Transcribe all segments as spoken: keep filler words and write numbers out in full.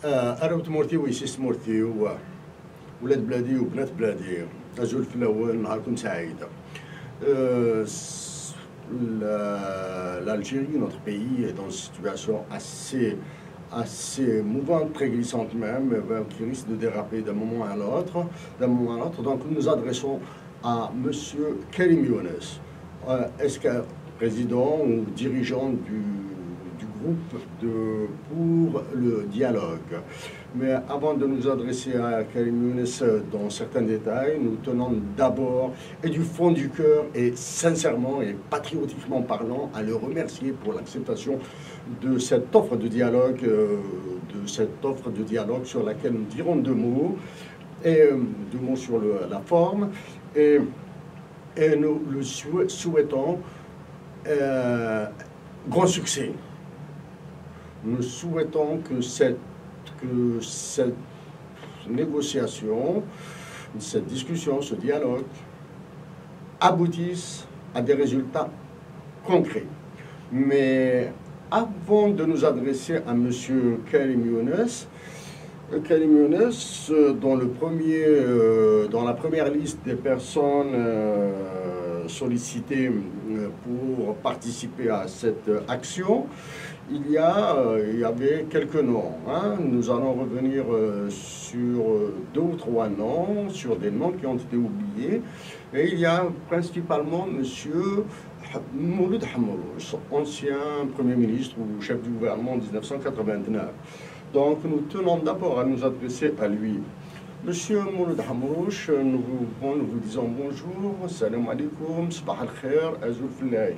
آه، أنا وتمورتي ويسيس مورتي وولاد بلادي وبنات بلادي أزول في الأول نهاركم سعيدة. Euh, L'Algérie, notre pays, est dans une situation assez, assez mouvante, très glissante même, qui risque de déraper d'un moment à l'autre. D'un moment à l'autre. Donc nous nous adressons à M. Karim Younes, euh, est-ce que président ou dirigeant du, du groupe de, pour le dialogue. Mais avant de nous adresser à Karim Younes dans certains détails, nous tenons d'abord, et du fond du cœur, et sincèrement et patriotiquement parlant, à le remercier pour l'acceptation de cette offre de dialogue, euh, de cette offre de dialogue sur laquelle nous dirons deux mots, et euh, deux mots sur le, la forme, et, et nous le souhaitons euh, grand succès. Nous souhaitons que cette que cette négociation, cette discussion, ce dialogue aboutisse à des résultats concrets. Mais avant de nous adresser à M. Karim Younes, Karim Younes, dans, le premier, dans la première liste des personnes sollicitées pour participer à cette action, il y, a, il y avait quelques noms. Hein. Nous allons revenir sur deux ou trois noms, sur des noms qui ont été oubliés. Et il y a principalement M. Mouloud Hamrouche, ancien Premier ministre ou chef du gouvernement en mille neuf cent quatre-vingt-neuf. Donc nous tenons d'abord à nous adresser à lui. Monsieur Mouloud Hamrouche, nous, bon, nous vous disons bonjour, salam alaikum, sabah al-khair, azul fillaï.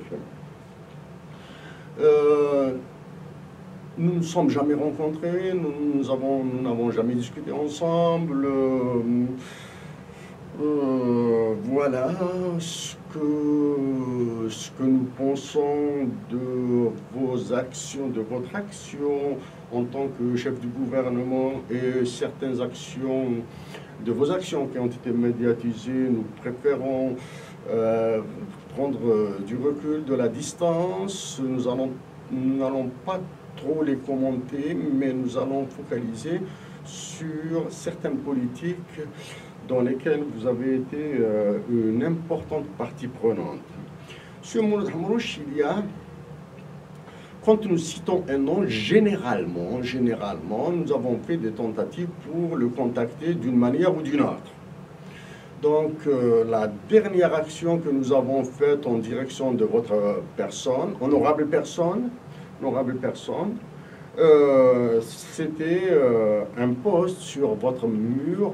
Nous ne nous sommes jamais rencontrés, nous n'avons nous jamais discuté ensemble. Euh, euh, voilà ce que, ce que nous pensons de vos actions, de votre action en tant que chef du gouvernement et certaines actions, de vos actions qui ont été médiatisées. Nous préférons euh, prendre du recul, de la distance. Nous allons, nous n'allons pas trop les commenter, mais nous allons focaliser sur certaines politiques dans lesquelles vous avez été euh, une importante partie prenante. Sur Mouloud Hamrouche, il y a, quand nous citons un nom, généralement, généralement, nous avons fait des tentatives pour le contacter d'une manière ou d'une autre. Donc, euh, la dernière action que nous avons faite en direction de votre personne, honorable personne, honorable personne, euh, c'était euh, un post sur votre mur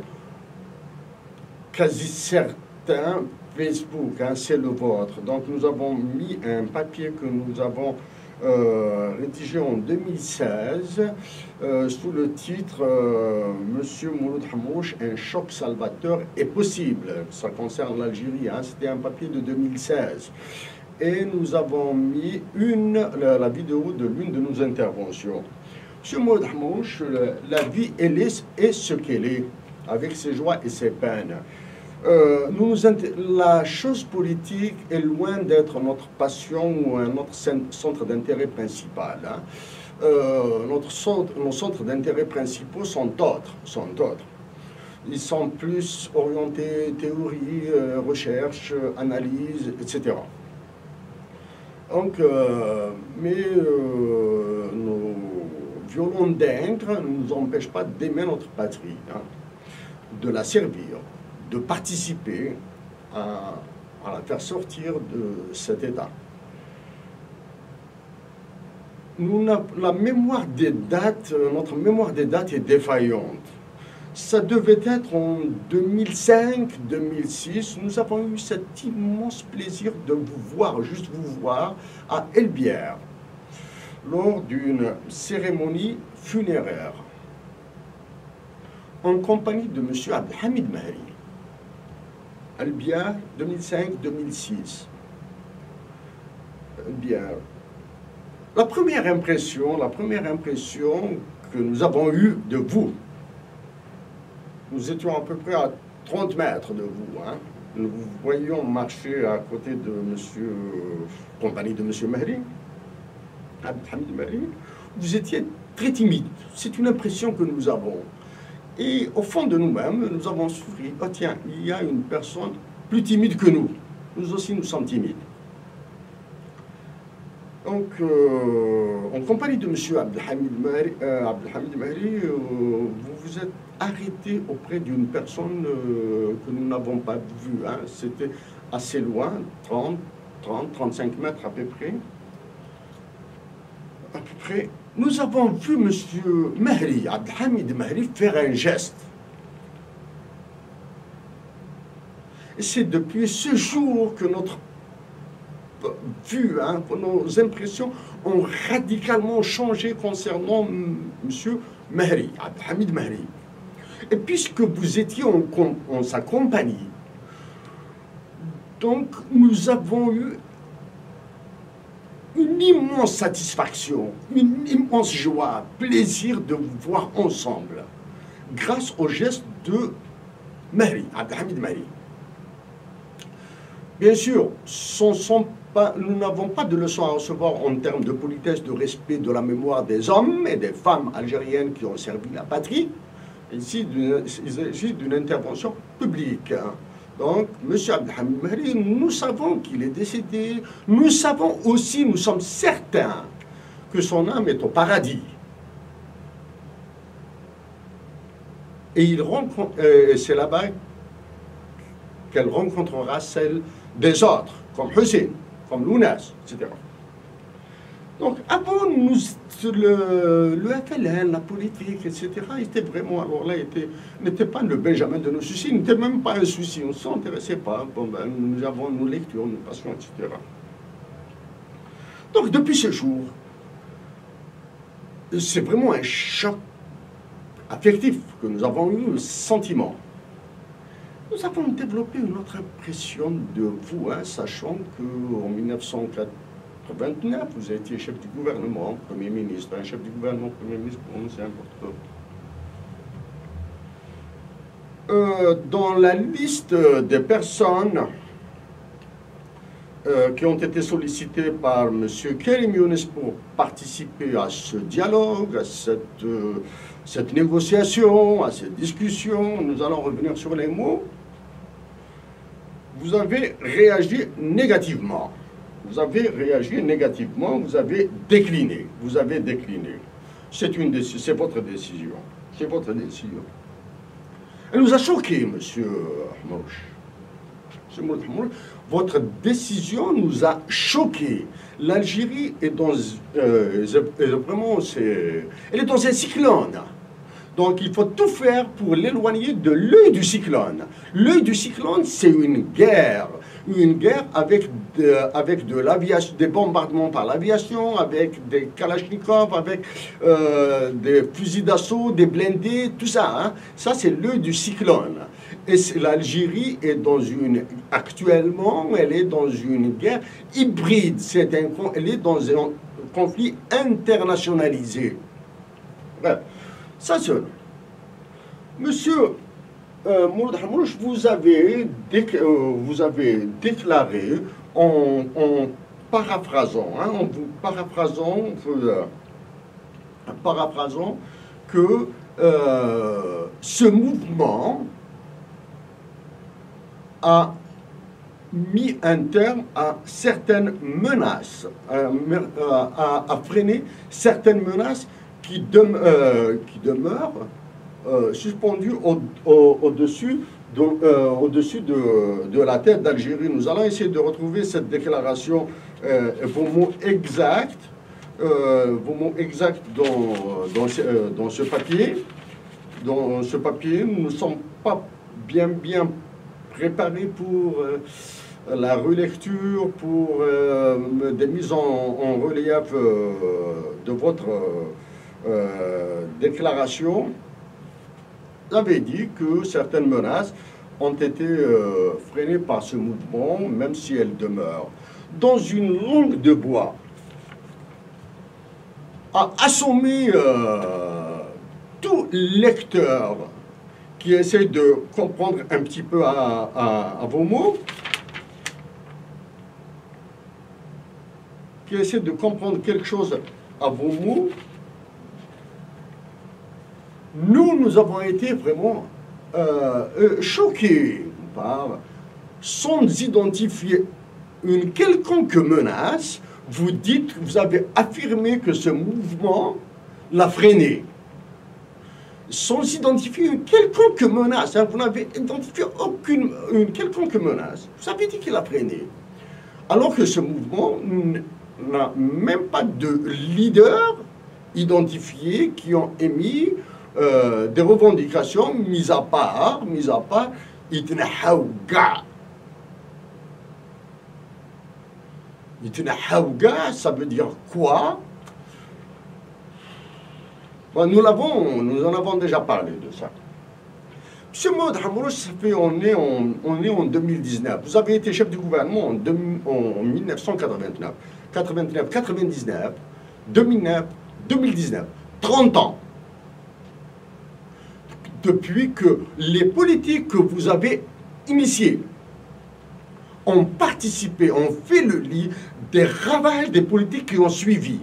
quasi certain Facebook, hein, c'est le vôtre. Donc nous avons mis un papier que nous avons euh, rédigé en deux mille seize euh, sous le titre euh, Monsieur Mouloud Hamrouche, un choc salvateur est possible. Ça concerne l'Algérie, hein, c'était un papier de deux mille seize. Et nous avons mis une, la, la vidéo de l'une de nos interventions. Monsieur Mouloud Hamrouche, la vie, elle est, est ce qu'elle est, avec ses joies et ses peines. Euh, nous nous la chose politique est loin d'être notre passion ou notre centre d'intérêt principal. Hein. Euh, notre centre, nos centres d'intérêt principaux sont autres, sont autres. Ils sont plus orientés théorie, euh, recherche, analyse, et cetera. Donc, euh, mais euh, nos violons d'Ingres ne nous empêchent pas d'aimer notre patrie, hein, de la servir, de participer à, à la faire sortir de cet état. Nous, la mémoire des dates, notre mémoire des dates est défaillante. Ça devait être en deux mille cinq, deux mille six. Nous avons eu cet immense plaisir de vous voir, juste vous voir, à El Biar, lors d'une cérémonie funéraire, en compagnie de M. Abdelhamid Mahri. El Biar, deux mille cinq, deux mille six. El Biar. La première impression, la première impression que nous avons eue de vous, nous étions à peu près à trente mètres de vous. Hein. Nous vous voyions marcher à côté de monsieur, euh, compagnie de M. Mahri, Abdelhamid Mahri. Vous étiez très timide. C'est une impression que nous avons. Et au fond de nous-mêmes, nous avons souffert. Oh tiens, il y a une personne plus timide que nous. Nous aussi, nous sommes timides. Donc, euh, en compagnie de M. Abdelhamid Mahri, euh, Abdelhamid Mahri euh, vous vous êtes arrêté auprès d'une personne euh, que nous n'avons pas vue. Hein. C'était assez loin, trente, trente, trente-cinq mètres à peu près. À peu près. Nous avons vu M. Mahri, Abdelhamid Mahri, faire un geste. Et c'est depuis ce jour que notre vue, hein, nos impressions ont radicalement changé concernant M. Mahri, Abdelhamid Mahri. Et puisque vous étiez en, en sa compagnie, donc nous avons eu une immense satisfaction, une immense joie, plaisir de vous voir ensemble, grâce au geste de Mahri, Abdelhamid Mahri. Bien sûr, ce sont pas, nous n'avons pas de leçons à recevoir en termes de politesse, de respect de la mémoire des hommes et des femmes algériennes qui ont servi la patrie. Ici, il s'agit d'une intervention publique. Hein. Donc, M. Abdelhamid Mahri, nous savons qu'il est décédé. Nous savons aussi, nous sommes certains que son âme est au paradis. Et il rencontre, euh, c'est là-bas qu'elle rencontrera celle des autres, comme Hussein, comme Lounas, et cetera. Donc, avant, nous, le, le F L N, la politique, et cetera, était vraiment, alors là, n'était pas le Benjamin de nos soucis, n'était même pas un souci, on ne s'intéressait pas. Bon, ben, nous avons nos lectures, nos passions, et cetera. Donc, depuis ce jour, c'est vraiment un choc affectif que nous avons eu, le sentiment. Nous avons développé une autre impression de vous, hein, sachant qu'en mille neuf cent quatre-vingt-neuf, vous étiez chef du gouvernement, Premier ministre. Un chef du gouvernement, Premier ministre, pour nous, c'est important. Euh, dans la liste des personnes euh, qui ont été sollicitées par M. Karim Younes pour participer à ce dialogue, à cette, euh, cette négociation, à cette discussion, nous allons revenir sur les mots. Vous avez réagi négativement. Vous avez réagi négativement, vous avez décliné. Vous avez décliné. C'est une décision, c'est votre décision. C'est votre décision. Elle nous a choqués, monsieur Hamrouche. Monsieur Hamrouche, votre décision nous a choqués. L'Algérie est dans, euh, vraiment, c'est, elle est dans un cyclone. Donc il faut tout faire pour l'éloigner de l'œil du cyclone. L'œil du cyclone, c'est une guerre. Une guerre avec de, avec de l'aviation, des bombardements par l'aviation, avec des kalachnikovs, avec euh, des fusils d'assaut, des blindés, tout ça. Hein. Ça, c'est l'œil du cyclone. Et l'Algérie est dans une, actuellement, elle est dans une guerre hybride. C'est un, elle est dans un conflit internationalisé. Bref. Ça, c'est... Monsieur euh, Mouloud Hamrouche, vous avez, euh, vous avez déclaré, en, en paraphrasant, hein, en vous paraphrasant, euh, paraphrasant que euh, ce mouvement a mis un terme à certaines menaces, à, à freiner certaines menaces qui, dem euh, qui demeurent euh, suspendues au-dessus au, au de, euh, au-dessus de, de la tête d'Algérie. Nous allons essayer de retrouver cette déclaration, euh, vos mots exacts, euh, vos mots exacts dans, dans, ce, euh, dans ce papier. Dans ce papier, nous ne sommes pas bien, bien préparés pour euh, la relecture, pour euh, des mises en, en relief euh, de votre euh, déclaration. Vous avez dit que certaines menaces ont été euh, freinées par ce mouvement, même si elles demeurent. Dans une langue de bois, a assommé euh, tout lecteur qui essaie de comprendre un petit peu à, à, à vos mots, qui essaie de comprendre quelque chose à vos mots, nous, nous avons été vraiment euh, euh, choqués par, sans identifier une quelconque menace, vous dites, vous avez affirmé que ce mouvement l'a freiné. Sans identifier une quelconque menace, hein, vous n'avez identifié aucune une quelconque menace. Vous avez dit qu'il a freiné. Alors que ce mouvement n'a même pas de leader identifié qui ont émis euh, des revendications, mis à part, mis à part, Itnahawga. Itnahawga, ça veut dire quoi? Bon, nous l'avons, nous en avons déjà parlé de ça. Monsieur Mahmoud Hamrouche, ça fait, on est, en, on est en deux mille dix-neuf. Vous avez été chef du gouvernement en, deux, en mille neuf cent quatre-vingt-neuf. quatre-vingt-neuf, quatre-vingt-dix-neuf, deux mille neuf, deux mille dix-neuf. trente ans. Depuis que les politiques que vous avez initiées ont participé, ont fait le lit des ravages des politiques qui ont suivi.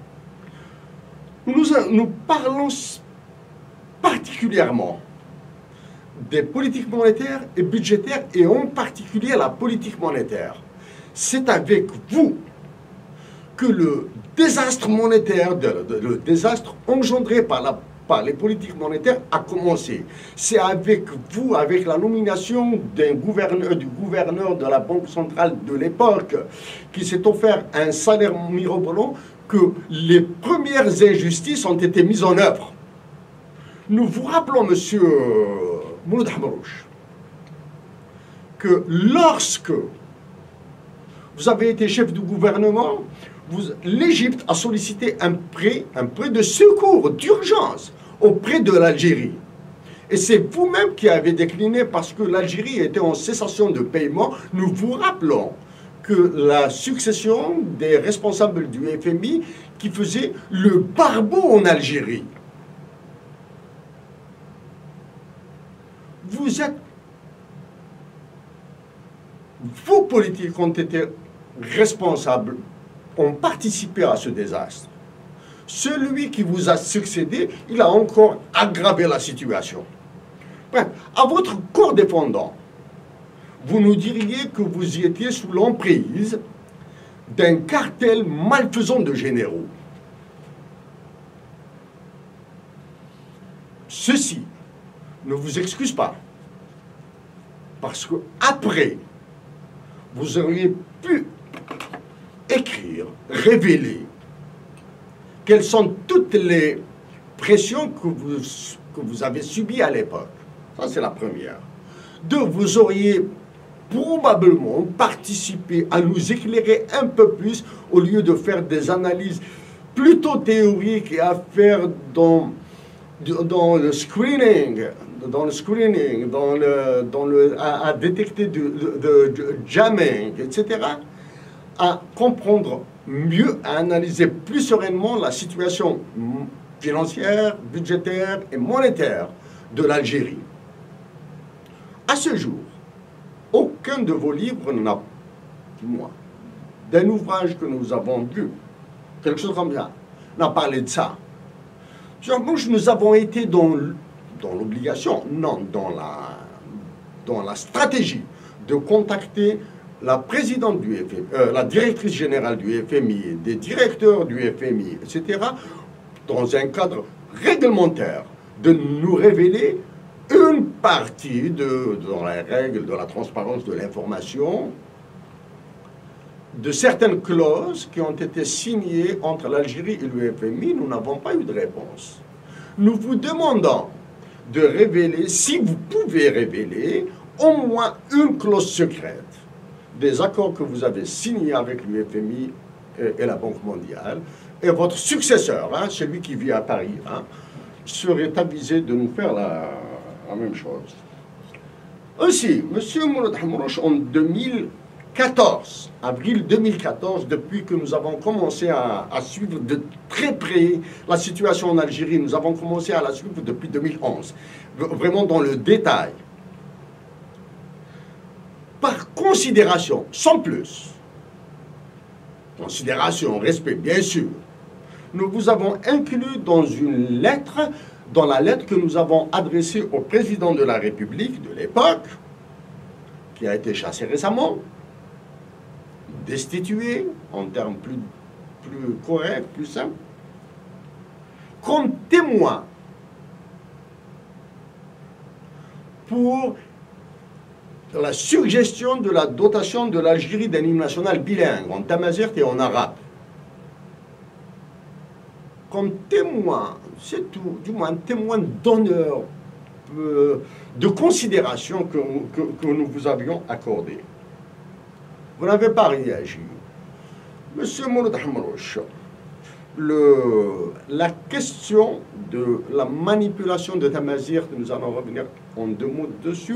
Nous, nous parlons particulièrement des politiques monétaires et budgétaires, et en particulier la politique monétaire. C'est avec vous que le désastre monétaire, le désastre engendré par, la, par les politiques monétaires a commencé. C'est avec vous, avec la nomination d'un gouverneur, du gouverneur de la Banque centrale de l'époque, qui s'est offert un salaire mirobolant, que les premières injustices ont été mises en œuvre. Nous vous rappelons, monsieur Mahmoud Hamrouche, que lorsque vous avez été chef du gouvernement, l'Égypte a sollicité un prêt, un prêt de secours, d'urgence, auprès de l'Algérie. Et c'est vous-même qui avez décliné parce que l'Algérie était en cessation de paiement. Nous vous rappelons que la succession des responsables du F M I qui faisait le barbeau en Algérie. Vous êtes... Vos politiques ont été responsables, ont participé à ce désastre. Celui qui vous a succédé, il a encore aggravé la situation. Bref, à votre corps défendant, vous nous diriez que vous y étiez sous l'emprise d'un cartel malfaisant de généraux. Ceci ne vous excuse pas, parce que après, vous auriez pu écrire, révéler quelles sont toutes les pressions que vous, que vous avez subies à l'époque. Ça, c'est la première. Deux, vous auriez probablement participer à nous éclairer un peu plus au lieu de faire des analyses plutôt théoriques et à faire dans, dans le screening, dans le screening, dans le, dans le, à, à détecter du, de, de jamming, et cetera, à comprendre mieux, à analyser plus sereinement la situation financière, budgétaire et monétaire de l'Algérie. À ce jour, aucun de vos livres n'a, moi, d'un ouvrage que nous avons lu, quelque chose comme ça, n'a parlé de ça. Nous avons été dans, dans l'obligation, non, dans la, dans la stratégie de contacter la présidente du F M I, euh, la directrice générale du F M I, des directeurs du F M I, et cetera, dans un cadre réglementaire, de nous révéler une partie de, dans les règles de la transparence de l'information, de certaines clauses qui ont été signées entre l'Algérie et le F M I. Nous n'avons pas eu de réponse. Nous vous demandons de révéler, si vous pouvez révéler, au moins une clause secrète des accords que vous avez signés avec le F M I et, et la Banque mondiale, et votre successeur, hein, celui qui vit à Paris, hein, serait avisé de nous faire la... la même chose. Aussi, M. Mahmoud Hamrouche, en deux mille quatorze, avril deux mille quatorze, depuis que nous avons commencé à, à suivre de très près la situation en Algérie, nous avons commencé à la suivre depuis deux mille onze, vraiment dans le détail. Par considération, sans plus, considération, respect, bien sûr, nous vous avons inclus dans une lettre dans la lettre que nous avons adressée au président de la République de l'époque, qui a été chassé récemment, destitué, en termes plus, plus corrects, plus simples, comme témoin pour la suggestion de la dotation de l'Algérie d'un hymne national bilingue, en tamazight et en arabe. Comme témoin, c'est tout, du moins un témoin d'honneur, euh, de considération que, que, que nous vous avions accordé. Vous n'avez pas réagi. Monsieur Mouloud Hamrouche, le, la question de la manipulation de tamazight, nous allons revenir en deux mots dessus,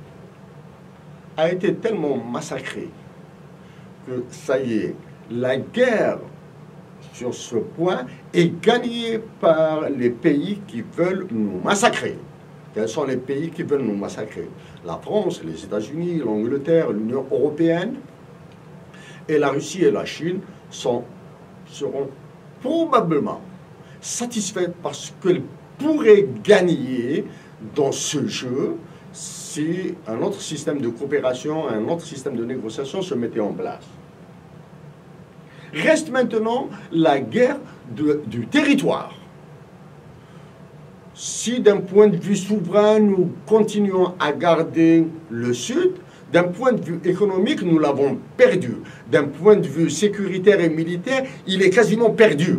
a été tellement massacrée que ça y est, la guerre sur ce point est gagnée par les pays qui veulent nous massacrer. Quels sont les pays qui veulent nous massacrer? La France, les États-Unis, l'Angleterre, l'Union européenne et la Russie et la Chine sont, seront probablement satisfaits parce qu'elles pourraient gagner dans ce jeu si un autre système de coopération, un autre système de négociation se mettait en place. Reste maintenant la guerre de, du territoire. Si d'un point de vue souverain, nous continuons à garder le Sud, d'un point de vue économique, nous l'avons perdu. D'un point de vue sécuritaire et militaire, il est quasiment perdu.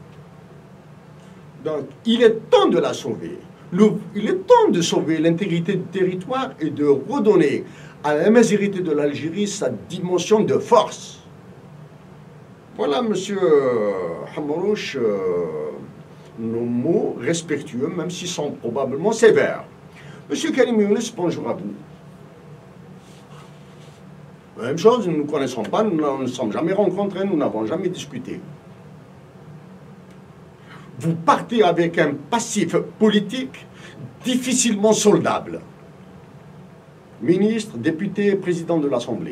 Donc, il est temps de la sauver. Le, il est temps de sauver l'intégrité du territoire et de redonner à la majorité de l'Algérie sa dimension de force. Voilà, monsieur Hamrouche, euh, nos mots respectueux, même s'ils sont probablement sévères. Monsieur Karim Younes, bonjour à vous. Même chose, nous ne nous connaissons pas, nous ne nous sommes jamais rencontrés, nous n'avons jamais discuté. Vous partez avec un passif politique difficilement soldable. Ministre, député, président de l'Assemblée.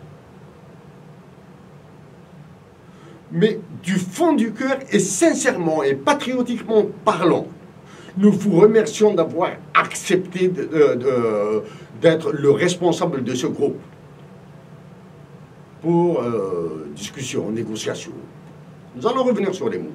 Mais du fond du cœur et sincèrement et patriotiquement parlant, nous vous remercions d'avoir accepté d'être le responsable de ce groupe pour euh, discussion, négociation. Nous allons revenir sur les mots.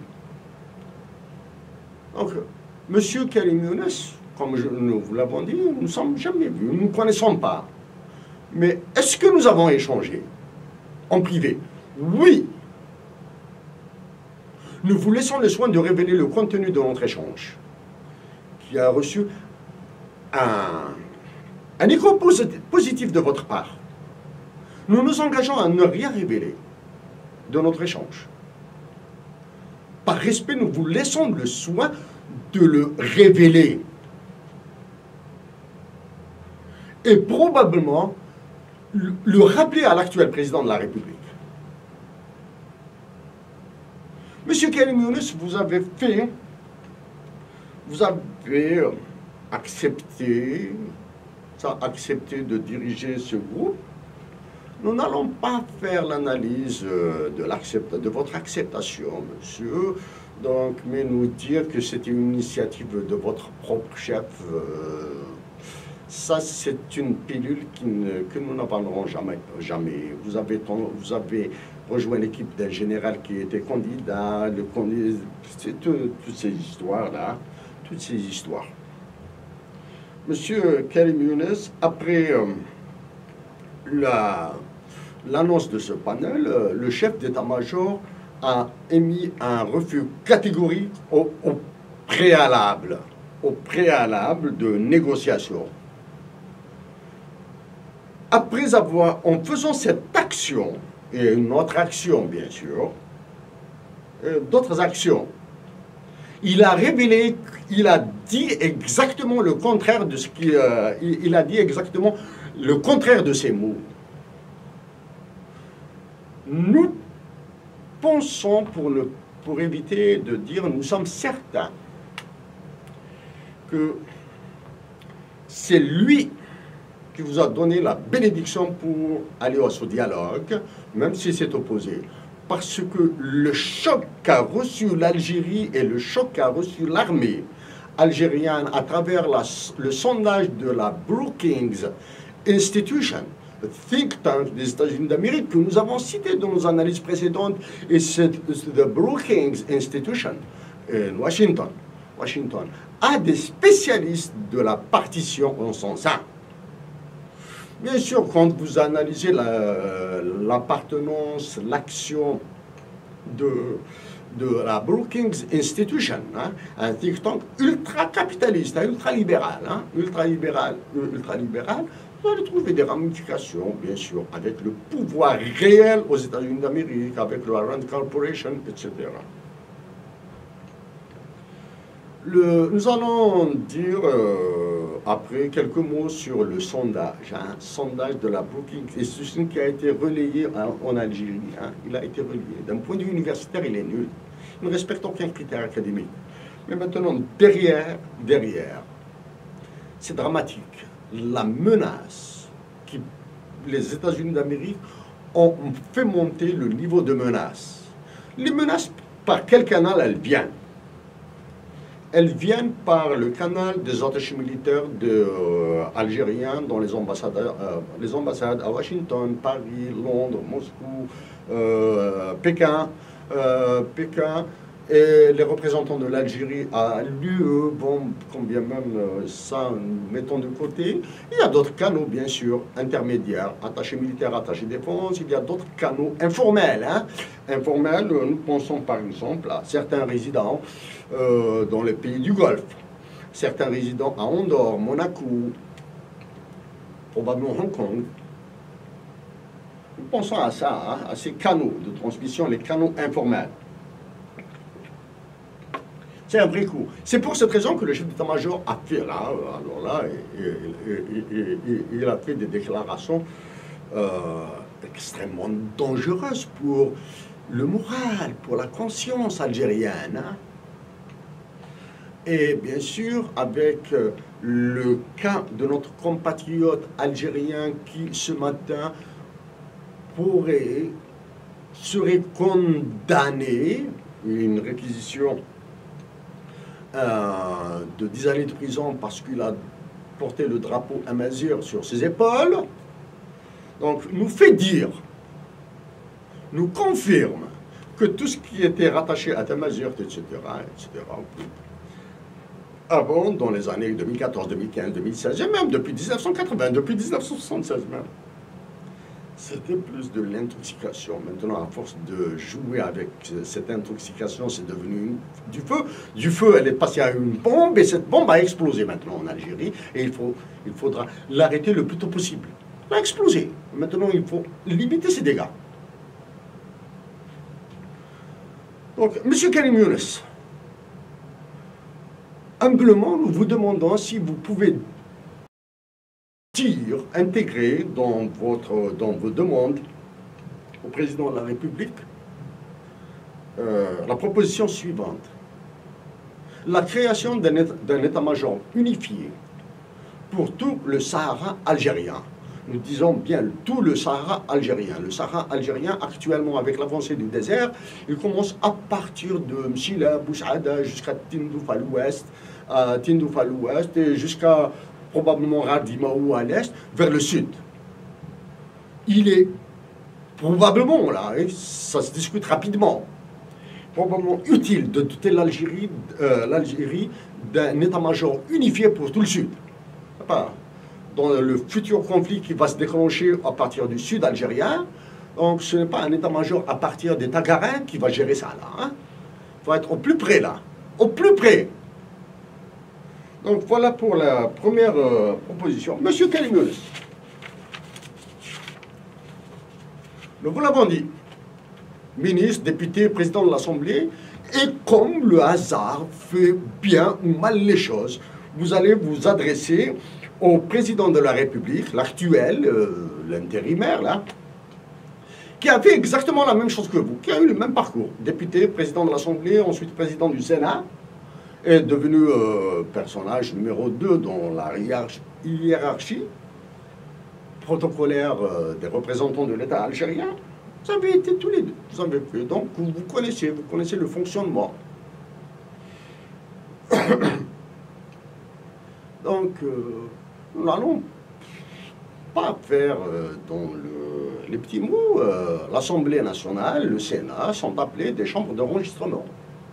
Donc, monsieur Karim Younes, comme je, nous vous l'avons dit, nous ne sommes jamais vus, nous ne connaissons pas. Mais est-ce que nous avons échangé en privé? Oui. Nous vous laissons le soin de révéler le contenu de notre échange, qui a reçu un, un écho positif de votre part. Nous nous engageons à ne rien révéler de notre échange. Par respect, nous vous laissons le soin de le révéler. Et probablement le, le rappeler à l'actuel président de la République. Monsieur Karim Younes, vous avez fait, vous avez accepté, ça, accepté de diriger ce groupe. Nous n'allons pas faire l'analyse de, de votre acceptation, monsieur, donc, mais nous dire que c'était une initiative de votre propre chef. Euh, ça, c'est une pilule qui ne, que nous n'avancerons jamais, jamais. Vous avez, vous avez rejoint l'équipe d'un général qui était candidat, le candidat, c'est tout, toutes ces histoires-là, toutes ces histoires. Monsieur Karim Younes, après euh, la... l'annonce de ce panel, le chef d'état-major a émis un refus catégorique au, au préalable, au préalable de négociation. Après avoir, en faisant cette action, et une autre action bien sûr, d'autres actions, il a révélé, il a dit exactement le contraire de ce qu'il, euh, il, il a dit exactement le contraire de ces mots. Nous pensons, pour, le, pour éviter de dire, nous sommes certains que c'est lui qui vous a donné la bénédiction pour aller à ce dialogue, même si c'est opposé. Parce que le choc qu'a reçu l'Algérie et le choc qu'a reçu l'armée algérienne à travers la, le sondage de la Brookings Institution, le think tank des États-Unis d'Amérique, que nous avons cité dans nos analyses précédentes, et c'est the Brookings Institution in Washington, Washington, a des spécialistes de la partition en son sein. Bien sûr, quand vous analysez l'appartenance, la, l'action de, de la Brookings Institution, hein, un think tank ultra-capitaliste, hein, ultra-libéral, hein, ultra-libéral, ultra-libéral, vous allez trouver des ramifications, bien sûr, avec le pouvoir réel aux États-Unis d'Amérique, avec la Rand Corporation, et cetera. Le, nous allons dire euh, après quelques mots sur le sondage, un hein, sondage de la Brookings Institution qui a été relayé hein, en Algérie. Hein, il a été relayé. D'un point de vue universitaire, il est nul. Il ne respecte aucun critère académique. Mais maintenant, derrière, derrière, c'est dramatique. La menace que les États-Unis d'Amérique ont fait monter le niveau de menace. Les menaces, par quel canal elles viennent? Elles viennent par le canal des attachés militaires de, euh, algériens dans les ambassades, euh, les ambassades à Washington, Paris, Londres, Moscou, euh, Pékin, euh, Pékin, et les représentants de l'Algérie à l'U E, bon, combien même euh, ça, mettons de côté. Il y a d'autres canaux, bien sûr, intermédiaires, attachés militaires, attachés défense. Il y a d'autres canaux informels. Hein. Informels, nous pensons par exemple à certains résidents euh, dans les pays du Golfe, certains résidents à Andorre, Monaco, probablement Hong Kong. Nous pensons à ça, hein, à ces canaux de transmission, les canaux informels. C'est un vrai coup. C'est pour cette raison que le chef d'état-major a fait là, alors là, et, et, et, et, et, il a fait des déclarations euh, extrêmement dangereuses pour le moral, pour la conscience algérienne. Hein. Et bien sûr, avec le cas de notre compatriote algérien qui, ce matin, pourrait, serait condamné, une réquisition Euh, de dix années de prison parce qu'il a porté le drapeau amazigh sur ses épaules, donc nous fait dire, nous confirme que tout ce qui était rattaché à Amazigh, et cetera, et cetera, avant, dans les années deux mille quatorze, deux mille quinze, deux mille seize, et même depuis mille neuf cent quatre-vingts, depuis mille neuf cent soixante-seize même, c'était plus de l'intoxication. Maintenant, à force de jouer avec cette intoxication, c'est devenu du feu. Du feu, elle est passée à une bombe, et cette bombe a explosé maintenant en Algérie, et il, faut, il faudra l'arrêter le plus tôt possible. Elle a explosé. Maintenant, il faut limiter ses dégâts. Donc, M. Karim Younes, humblement, nous vous demandons si vous pouvez dire, intégrer dans, votre, dans vos demandes au président de la République euh, la proposition suivante. La création d'un état-major unifié pour tout le Sahara algérien. Nous disons bien tout le Sahara algérien. Le Sahara algérien, actuellement, avec l'avancée du désert, il commence à partir de Mchila, Bouchada, jusqu'à Tindouf à l'ouest, à Tindouf à l'ouest, et jusqu'à probablement Radimaou à l'est, vers le sud. Il est probablement, là, hein, ça se discute rapidement, probablement utile de doter l'Algérie euh, l'Algérie d'un état-major unifié pour tout le sud. Pas dans le futur conflit qui va se déclencher à partir du sud algérien, donc ce n'est pas un état-major à partir des Tagarins qui va gérer ça, là. Hein. Il faut être au plus près, là. Au plus près. Donc voilà pour la première euh, proposition. Monsieur Karim Younes, nous vous l'avons dit, ministre, député, président de l'Assemblée, et comme le hasard fait bien ou mal les choses, vous allez vous adresser au président de la République, l'actuel, euh, l'intérimaire, là, qui a fait exactement la même chose que vous, qui a eu le même parcours. Député, président de l'Assemblée, ensuite président du Sénat, est devenu euh, personnage numéro deux dans la hiérarchie, hiérarchie protocolaire euh, des représentants de l'État algérien. Vous avez été tous les deux. Vous avez fait. Donc, vous, vous connaissez, vous connaissez le fonctionnement. Donc, euh, nous n'allons pas faire euh, dans le, les petits mots. Euh, L'Assemblée nationale, le Sénat sont appelés des chambres d'enregistrement.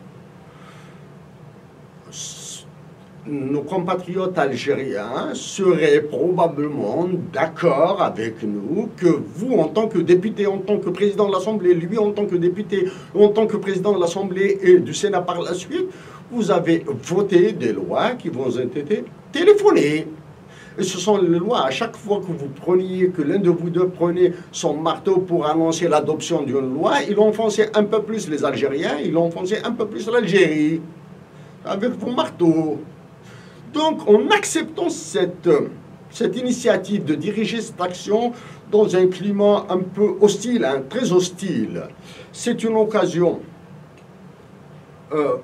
Nos compatriotes algériens seraient probablement d'accord avec nous que vous, en tant que député, en tant que président de l'Assemblée, lui, en tant que député, en tant que président de l'Assemblée et du Sénat par la suite, vous avez voté des lois qui vous ont été téléphonées. Et ce sont les lois, à chaque fois que vous preniez, que l'un de vous deux prenait son marteau pour annoncer l'adoption d'une loi, il enfonçait un peu plus les Algériens, il enfonçait un peu plus l'Algérie, avec vos marteaux. Donc, en acceptant cette, cette initiative de diriger cette action dans un climat un peu hostile, hein, très hostile, c'est une occasion euh,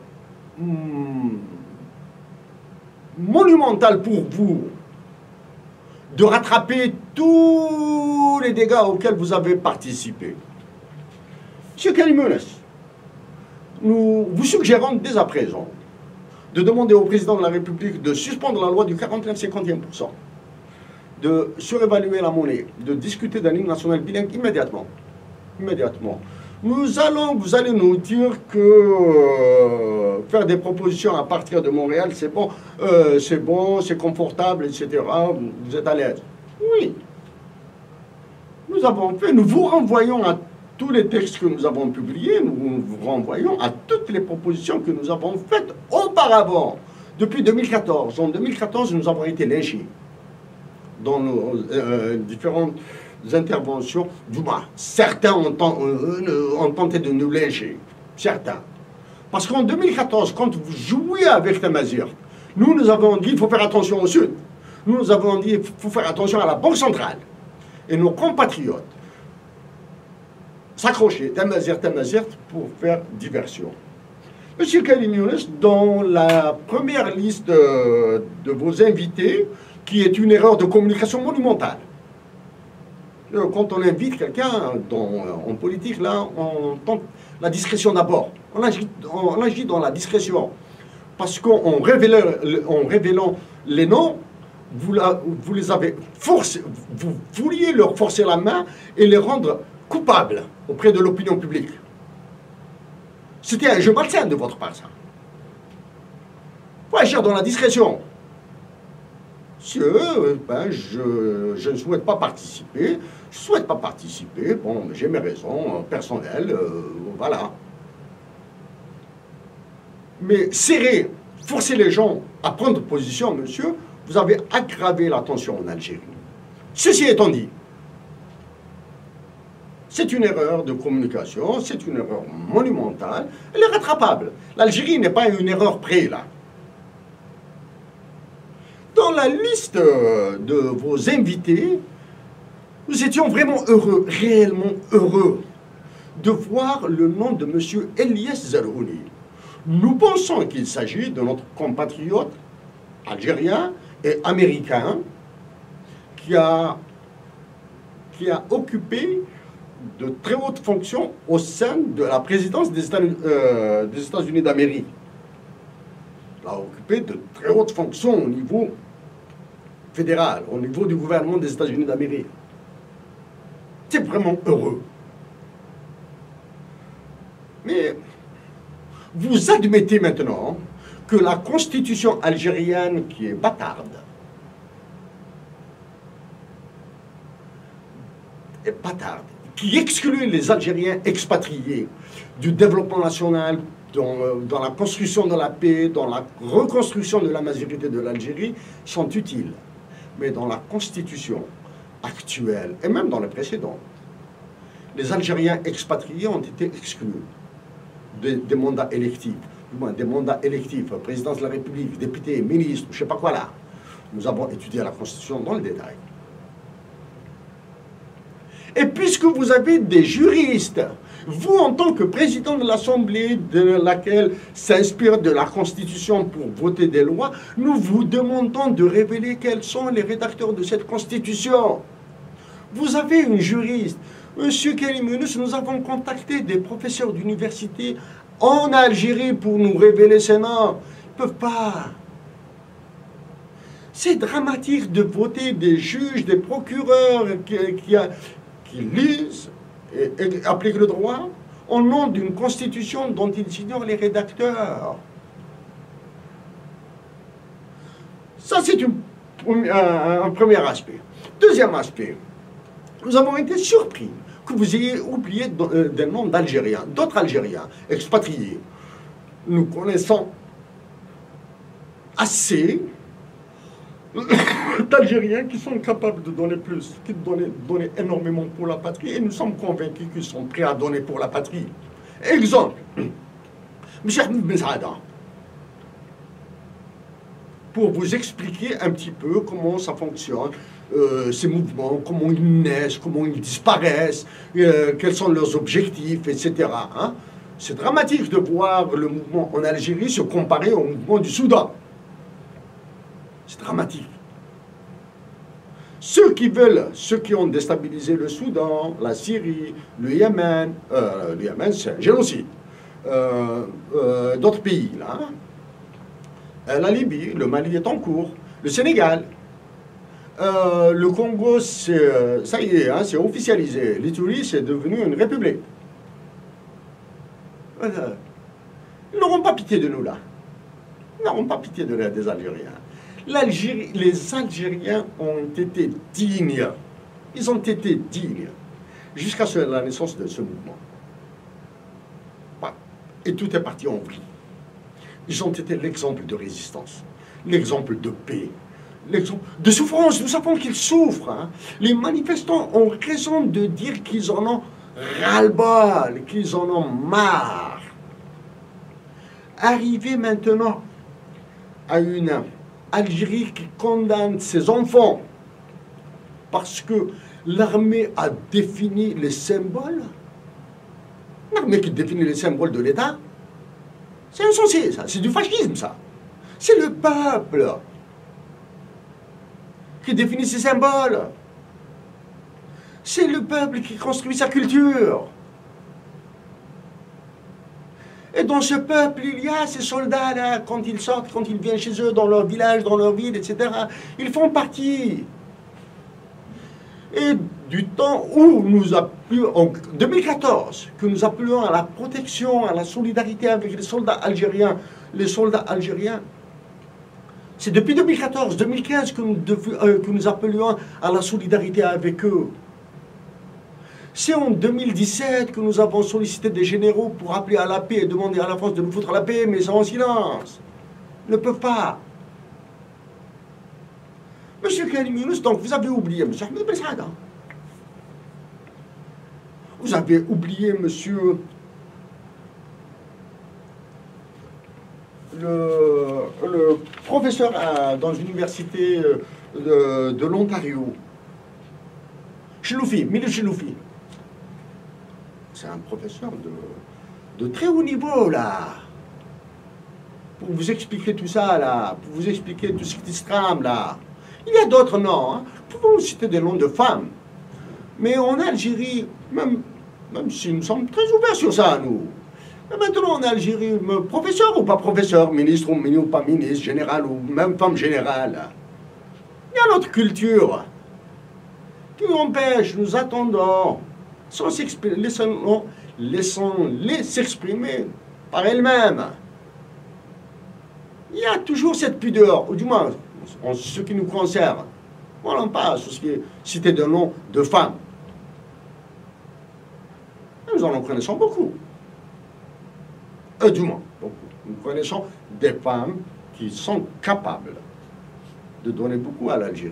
monumentale pour vous de rattraper tous les dégâts auxquels vous avez participé. Monsieur Kalimunes, nous vous suggérons dès à présent de demander au président de la République de suspendre la loi du quarante-neuf cinquantième pour cent, de surévaluer la monnaie, de discuter d'un hymne national bilingue immédiatement. Immédiatement. Nous allons, vous allez nous dire que euh, faire des propositions à partir de Montréal, c'est bon, euh, c'est bon, c'est confortable, et cetera. Vous êtes à l'aise. Oui. Nous avons fait, nous vous renvoyons à tous les textes que nous avons publiés, nous vous renvoyons à toutes les propositions que nous avons faites auparavant, depuis deux mille quatorze. En deux mille quatorze, nous avons été lynchés dans nos euh, différentes interventions. Du moins, certains ont, euh, ont tenté de nous lyncher. Certains. Parce qu'en deux mille quatorze, quand vous jouiez avec Tamazir, nous, nous avons dit qu'il faut faire attention au Sud. Nous, nous avons dit qu'il faut faire attention à la Banque centrale. Et nos compatriotes s'accrocher, Tamazir, Tamazir, pour faire diversion. Monsieur Kalimunes, dans la première liste de, de vos invités, qui est une erreur de communication monumentale. Quand on invite quelqu'un en politique, là, on tente la discrétion d'abord. On agit, on agit dans la discrétion. Parce qu'en révélant, en révélant les noms, vous, la, vous les avez forcés, vous vouliez leur forcer la main et les rendre coupables auprès de l'opinion publique. C'était un jeu malsain de votre part, ça. Il faut agir dans la discrétion. Monsieur, ben, je, je ne souhaite pas participer. Je ne souhaite pas participer. Bon, j'ai mes raisons personnelles. Euh, voilà. Mais serrer, forcer les gens à prendre position, monsieur, vous avez aggravé la tension en Algérie. Ceci étant dit, c'est une erreur de communication, c'est une erreur monumentale, elle est rattrapable. L'Algérie n'est pas une erreur près, là. Dans la liste de vos invités, nous étions vraiment heureux, réellement heureux, de voir le nom de M. Elias Zerhouni. Nous pensons qu'il s'agit de notre compatriote algérien et américain qui a, qui a occupé de très hautes fonctions au sein de la présidence des États-Unis euh, des États-Unis d'Amérique. Il a occupé de très hautes fonctions au niveau fédéral, au niveau du gouvernement des États-Unis d'Amérique. C'est vraiment heureux. Mais vous admettez maintenant que la constitution algérienne, qui est bâtarde, est bâtarde, qui exclut les Algériens expatriés du développement national, dans, dans la construction de la paix, dans la reconstruction de la majorité de l'Algérie, sont utiles. Mais dans la constitution actuelle, et même dans les précédentes, les Algériens expatriés ont été exclus des, des mandats électifs, du moins des mandats électifs, présidence de la République, député, ministre, je ne sais pas quoi là. Nous avons étudié la constitution dans le détail. Et puisque vous avez des juristes, vous, en tant que président de l'Assemblée, de laquelle s'inspire de la Constitution pour voter des lois, nous vous demandons de révéler quels sont les rédacteurs de cette Constitution. Vous avez une juriste. Monsieur Kalimunes, nous avons contacté des professeurs d'université en Algérie pour nous révéler ces noms. Ils ne peuvent pas. C'est dramatique de voter des juges, des procureurs qui, qui, qui lisent et, et appliquent le droit au nom d'une constitution dont ils ignorent les rédacteurs. Ça, c'est un, un premier aspect. Deuxième aspect, nous avons été surpris que vous ayez oublié des noms d'Algériens, d'autres Algériens expatriés. Nous connaissons assez d'Algériens qui sont capables de donner plus, qui donnent donner énormément pour la patrie, et nous sommes convaincus qu'ils sont prêts à donner pour la patrie. Exemple, M. Ahmed Ben Saada, pour vous expliquer un petit peu comment ça fonctionne, euh, ces mouvements, comment ils naissent, comment ils disparaissent, euh, quels sont leurs objectifs, et cetera. Hein? C'est dramatique de voir le mouvement en Algérie se comparer au mouvement du Soudan. C'est dramatique. Ceux qui veulent, ceux qui ont déstabilisé le Soudan, la Syrie, le Yémen, euh, le Yémen c'est un génocide, euh, euh, d'autres pays, là, hein? La Libye, le Mali est en cours, le Sénégal, euh, le Congo, c'est, ça y est, hein, c'est officialisé, l'Itourie, c'est devenu une république. Euh, ils n'auront pas pitié de nous, là. Ils n'auront pas pitié de, des Algériens. L'Algérie, les Algériens ont été dignes. Ils ont été dignes jusqu'à la naissance de ce mouvement. Et tout est parti en vrille. Ils ont été l'exemple de résistance, l'exemple de paix, l'exemple de souffrance. Nous savons qu'ils souffrent. Hein. Les manifestants ont raison de dire qu'ils en ont ras-le-bol, qu'ils en ont marre. Arriver maintenant à une Algérie qui condamne ses enfants parce que l'armée a défini les symboles, l'armée qui définit les symboles de l'État, c'est insensé, ça, c'est du fascisme, ça. C'est le peuple qui définit ses symboles. C'est le peuple qui construit sa culture. Et dans ce peuple, il y a ces soldats-là, quand ils sortent, quand ils viennent chez eux, dans leur village, dans leur ville, et cetera, ils font partie. Et du temps où nous appelons, en deux mille quatorze, que nous appelons à la protection, à la solidarité avec les soldats algériens, les soldats algériens, c'est depuis deux mille quatorze, deux mille quinze que nous, dev, euh, que nous appelions à la solidarité avec eux. C'est en deux mille dix-sept que nous avons sollicité des généraux pour appeler à la paix et demander à la France de nous foutre la paix, mais ils sont en silence. Ils ne peuvent pas. Monsieur Karim Younous, donc vous avez oublié M. Ahmed Ben Saada. Vous avez oublié monsieur le, le professeur à, dans l'université de, de l'Ontario, Chiloufi, Milo Chiloufi. C'est un professeur de, de très haut niveau, là. Pour vous expliquer tout ça, là. Pour vous expliquer tout ce qui se trame, là. Il y a d'autres noms. Hein. Nous pouvons citer des noms de femmes. Mais en Algérie, même, même si nous sommes très ouverts sur ça, nous. Mais maintenant, en Algérie, professeur ou pas professeur, ministre ou pas ministre, général ou même femme générale. Il y a notre culture qui nous empêche, nous attendons. Laissons-les laissons s'exprimer par elles-mêmes. Il y a toujours cette pudeur, ou du moins, en ce qui nous concerne. Voilà, on passe sur ce qui est cité de nom de femmes. Nous en connaissons beaucoup. Euh, du moins, beaucoup. Nous connaissons des femmes qui sont capables de donner beaucoup à l'Algérie.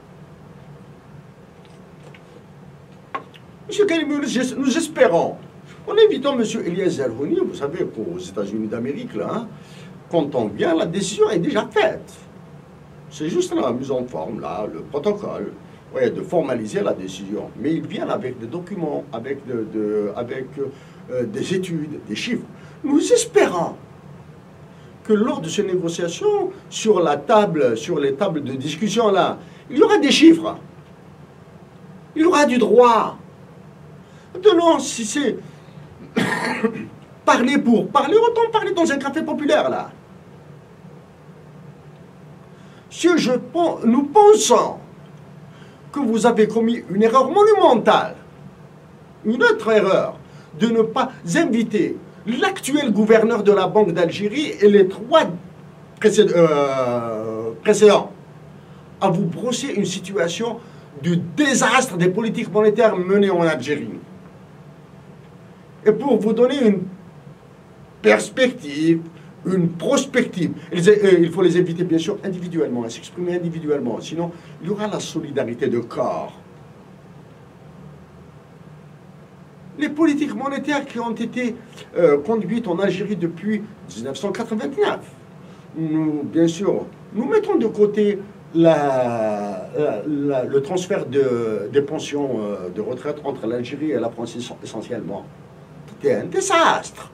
Monsieur Karim Younous, nous espérons, en invitant M. Elias Zerhouni, vous savez, aux États-Unis d'Amérique, là, hein, quand on vient, la décision est déjà faite. C'est juste la mise en forme, là, le protocole, ouais, de formaliser la décision. Mais ils viennent avec des documents, avec, de, de, avec euh, des études, des chiffres. Nous espérons que lors de ces négociations, sur la table, sur les tables de discussion, là, il y aura des chiffres. Il y aura du droit. Maintenant, si c'est parler pour parler, autant parler dans un café populaire, là. Si je, nous pensons que vous avez commis une erreur monumentale, une autre erreur, de ne pas inviter l'actuel gouverneur de la Banque d'Algérie et les trois précéd euh, précédents à vous brosser une situation de désastre des politiques monétaires menées en Algérie. Et pour vous donner une perspective, une prospective, il faut les inviter bien sûr individuellement, à s'exprimer individuellement, sinon il y aura la solidarité de corps. Les politiques monétaires qui ont été euh, conduites en Algérie depuis mille neuf cent quatre-vingt-neuf, nous, bien sûr, nous mettons de côté la, la, la, le transfert de, des pensions euh, de retraite entre l'Algérie et la France essentiellement. C'était un désastre.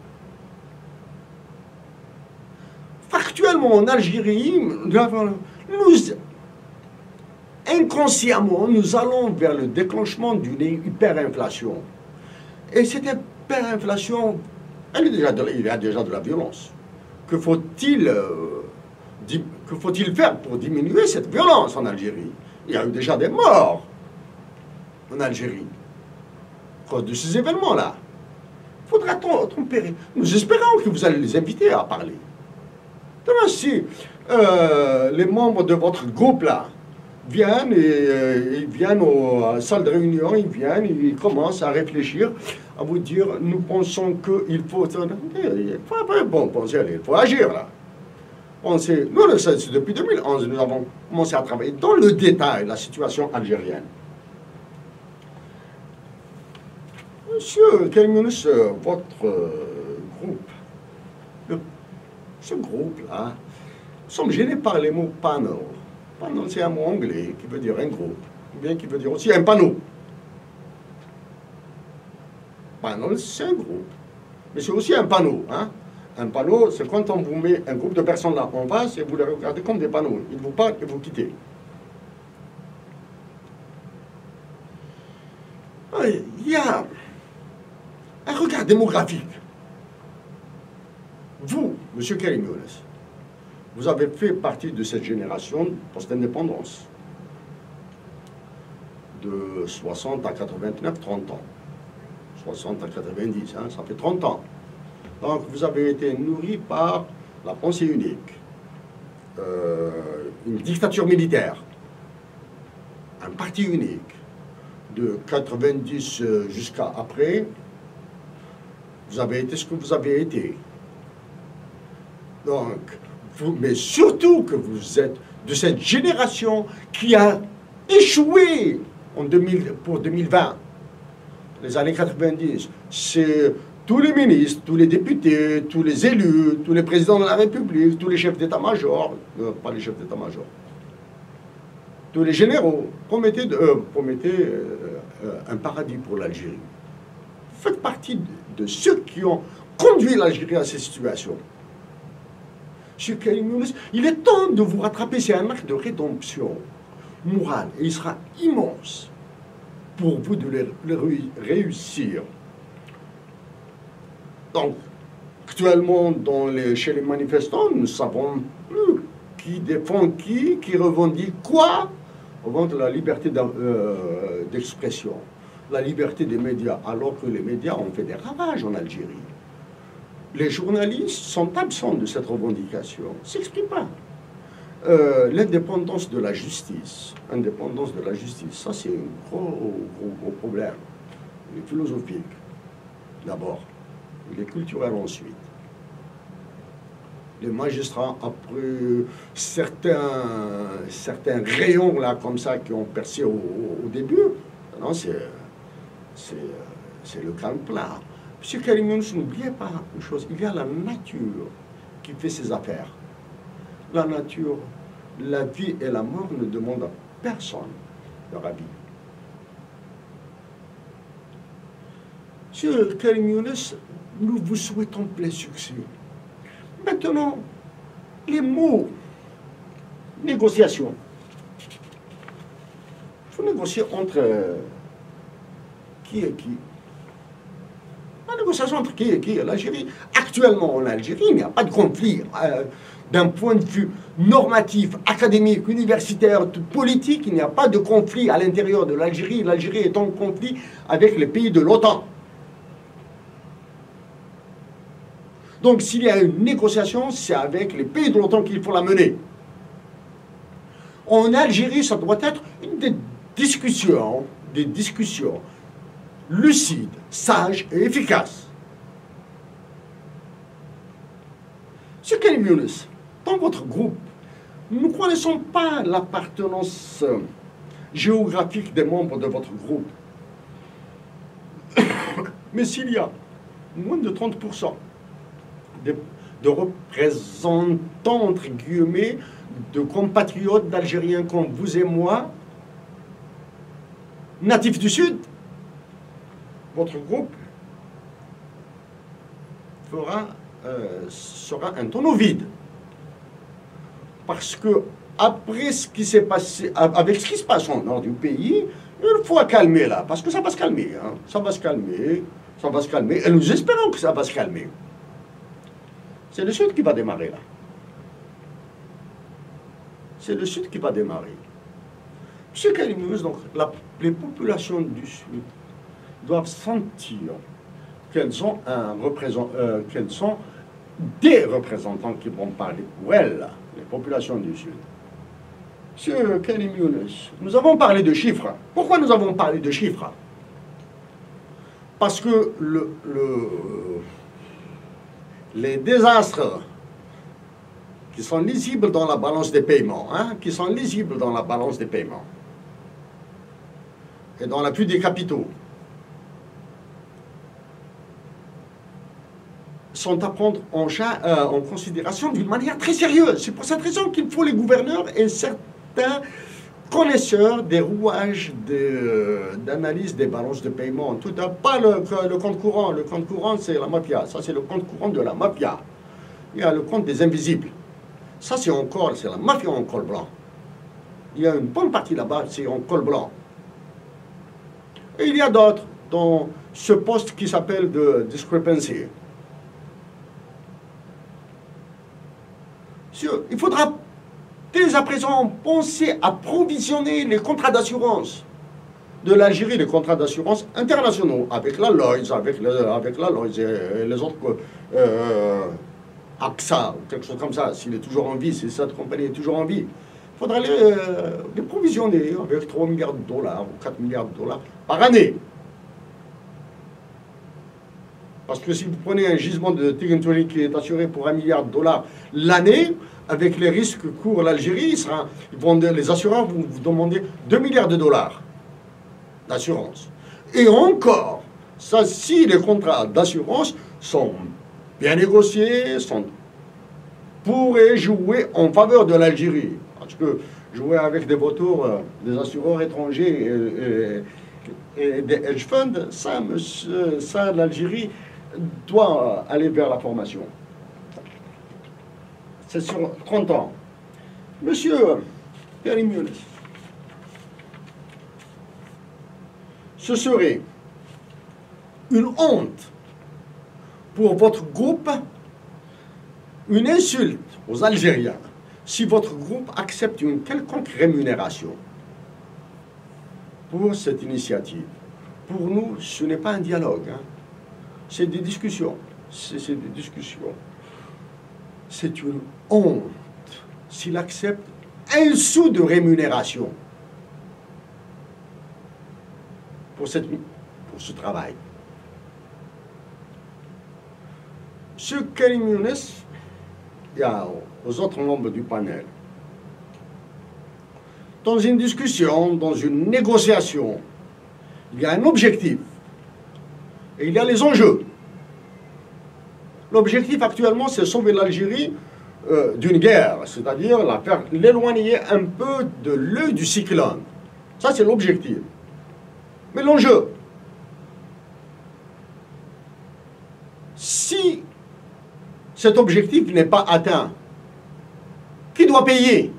Factuellement, en Algérie, nous, inconsciemment, nous allons vers le déclenchement d'une hyperinflation. Et cette hyperinflation, elle est déjà de, il y a déjà de la violence. Que faut-il euh, que faut-il faire pour diminuer cette violence en Algérie? Il y a eu déjà des morts en Algérie à cause de ces événements-là. Faudra-t-on tempérer? Nous espérons que vous allez les inviter à parler. Demain, si euh, les membres de votre groupe-là viennent, et, euh, ils viennent aux, à la salle de réunion, ils viennent, ils commencent à réfléchir, à vous dire, nous pensons qu'il faut... Il faut bon, penser, il faut agir, là. Pensez, nous, depuis deux mille onze, nous avons commencé à travailler dans le détail la situation algérienne. Monsieur Kelmounous, votre euh, groupe, le, ce groupe-là, nous sommes gênés par les mots panel. Panel, c'est un mot anglais qui veut dire un groupe, ou bien qui veut dire aussi un panneau. Panel, c'est un groupe, mais c'est aussi un panneau. Hein? Un panneau, c'est quand on vous met un groupe de personnes là en face et vous les regardez comme des panneaux. Ils vous parlent et vous quittez. Il y a un regard démographique. Vous, M. Karim Younes, vous avez fait partie de cette génération post-indépendance de soixante à quatre-vingt-neuf, trente ans. soixante à quatre-vingt-dix, hein, ça fait trente ans. Donc vous avez été nourri par la pensée unique, euh, une dictature militaire, un parti unique, de quatre-vingt-dix jusqu'à après, vous avez été ce que vous avez été. Donc, vous, mais surtout que vous êtes de cette génération qui a échoué en deux mille, pour deux mille vingt, les années quatre-vingt-dix. C'est tous les ministres, tous les députés, tous les élus, tous les présidents de la République, tous les chefs d'état-major, euh, pas les chefs d'état-major, tous les généraux promettaient, de, euh, promettaient euh, euh, un paradis pour l'Algérie. Vous faites partie de, de ceux qui ont conduit l'Algérie à cette situation. Monsieur Karim Younes, il est temps de vous rattraper, c'est un acte de rédemption morale, et il sera immense pour vous de les, les réussir. Donc, actuellement, dans les, chez les manifestants, nous ne savons plus qui défend qui, qui revendique quoi. On revendique la liberté d'expression, euh, la liberté des médias, alors que les médias ont fait des ravages en Algérie. Les journalistes sont absents de cette revendication, ne s'expriment pas. Euh, L'indépendance de la justice, indépendance de la justice, ça c'est un gros, gros, gros problème. Il est philosophique, d'abord. Il est culturel ensuite. Les magistrats, après certains, certains rayons là comme ça qui ont percé au, au, au début, non, c'est le calme plat. Monsieur Karim Younes, n'oubliez pas une chose, il y a la nature qui fait ses affaires. La nature, la vie et la mort ne demandent à personne leur avis. Monsieur Karim Younes, nous vous souhaitons plein succès. Maintenant, les mots, négociation. Il faut négocier entre euh, qui et qui. La négociation entre qui et qui. L'Algérie, actuellement en Algérie, il n'y a pas de conflit. Euh, d'un point de vue normatif, académique, universitaire, politique, il n'y a pas de conflit à l'intérieur de l'Algérie. L'Algérie est en conflit avec les pays de l'OTAN. Donc s'il y a une négociation, c'est avec les pays de l'OTAN qu'il faut la mener. En Algérie, ça doit être une des discussions, des discussions lucides, sages et efficaces. Monsieur Karim Younes, dans votre groupe, nous ne connaissons pas l'appartenance géographique des membres de votre groupe. Mais s'il y a moins de trente pour cent de, de représentants, entre guillemets, de compatriotes d'Algériens comme vous et moi, natifs du Sud, votre groupe fera, euh, sera un tonneau vide. Parce que, après ce qui s'est passé, avec ce qui se passe au nord du pays, il faut calmer là, parce que ça va se calmer, hein. Ça va se calmer, ça va se calmer, et nous espérons que ça va se calmer. C'est le Sud qui va démarrer là. C'est le Sud qui va démarrer. Monsieur Karim Younes, donc la, les populations du Sud doivent sentir qu'elles ont un représentant, euh, qu'elles sont des représentants qui vont parler pour elles, les populations du Sud. Monsieur Karim Younes, nous avons parlé de chiffres. Pourquoi nous avons parlé de chiffres? Parce que le, le, les désastres qui sont lisibles dans la balance des paiements, hein, qui sont lisibles dans la balance des paiements et dans l'appui des capitaux, sont à prendre en, euh, en considération d'une manière très sérieuse. C'est pour cette raison qu'il faut les gouverneurs et certains connaisseurs des rouages d'analyse de, des balances de paiement. Tout à pas le, le compte courant. Le compte courant, c'est la mafia. Ça, c'est le compte courant de la mafia. Il y a le compte des invisibles. Ça, c'est en col, c'est la mafia en col blanc. Il y a une bonne partie là-bas, c'est en col blanc. Et il y a d'autres dans ce poste qui s'appelle de discrepancy. Il faudra dès à présent penser à provisionner les contrats d'assurance de l'Algérie, les contrats d'assurance internationaux, avec la Lloyds, avec, le, avec la Lloyds et les autres, euh, A X A, ou quelque chose comme ça, s'il est toujours en vie, si cette compagnie est toujours en vie. Il faudra les, euh, les provisionner avec trois milliards de dollars ou quatre milliards de dollars par année. Parce que si vous prenez un gisement de Tigentoni qui est assuré pour un milliard de dollars l'année, avec les risques que court l'Algérie, les assureurs vont vous demander deux milliards de dollars d'assurance. Et encore, ça, si les contrats d'assurance sont bien négociés, sont, pourraient jouer en faveur de l'Algérie. Parce que jouer avec des vautours, euh, des assureurs étrangers et, et, et des hedge funds, ça, monsieur, ça l'Algérie doit aller vers la formation. C'est sur trente ans. Monsieur Karim Younes, ce serait une honte pour votre groupe, une insulte aux Algériens, si votre groupe accepte une quelconque rémunération pour cette initiative. Pour nous, ce n'est pas un dialogue, hein. C'est des discussions. C'est des discussions. C'est une honte s'il accepte un sou de rémunération pour, cette, pour ce travail. Monsieur Karim Younes, il y a aux autres membres du panel, dans une discussion, dans une négociation, il y a un objectif et il y a les enjeux. L'objectif actuellement, c'est sauver l'Algérie euh, d'une guerre, c'est-à-dire la faire l'éloigner un peu de l'œil du cyclone. Ça, c'est l'objectif. Mais l'enjeu, si cet objectif n'est pas atteint, qui doit payer?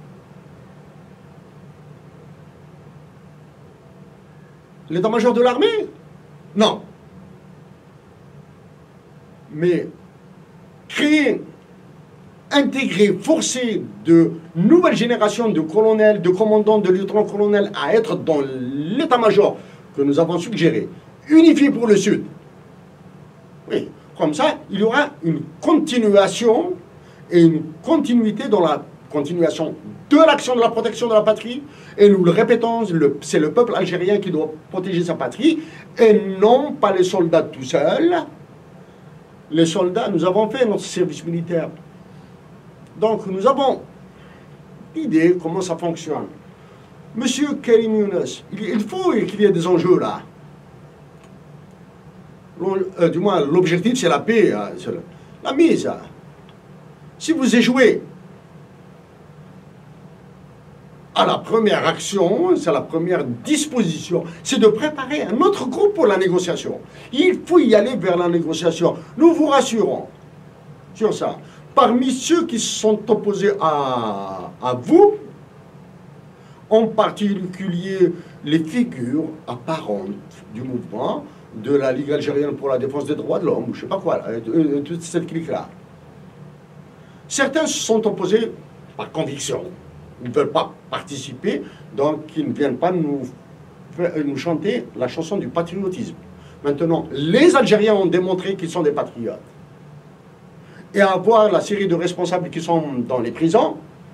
L'état-major de l'armée? Non. Mais créer intégrer, forcer de nouvelles générations de colonels, de commandants, de lieutenants-colonels à être dans l'état-major que nous avons suggéré, unifié pour le Sud. Oui, comme ça, il y aura une continuation et une continuité dans la continuation de l'action de la protection de la patrie. Et nous le répétons, c'est le peuple algérien qui doit protéger sa patrie et non pas les soldats tout seuls. Les soldats, nous avons fait notre service militaire. Donc, nous avons l'idée comment ça fonctionne. Monsieur Karim Younes, il faut qu'il y ait des enjeux là. Euh, du moins, l'objectif, c'est la paix, hein, c'est la mise. Hein. Si vous échouez à la première action, c'est la première disposition, c'est de préparer un autre groupe pour la négociation. Il faut y aller vers la négociation. Nous vous rassurons sur ça. Parmi ceux qui sont opposés à, à vous, en particulier les figures apparentes du mouvement de la Ligue algérienne pour la défense des droits de l'homme, je ne sais pas quoi, euh, toute cette clique-là. Certains se sont opposés par conviction. Ils ne veulent pas participer, donc ils ne viennent pas nous, nous chanter la chanson du patriotisme. Maintenant, les Algériens ont démontré qu'ils sont des patriotes. Et à voir la série de responsables qui sont dans les prisons,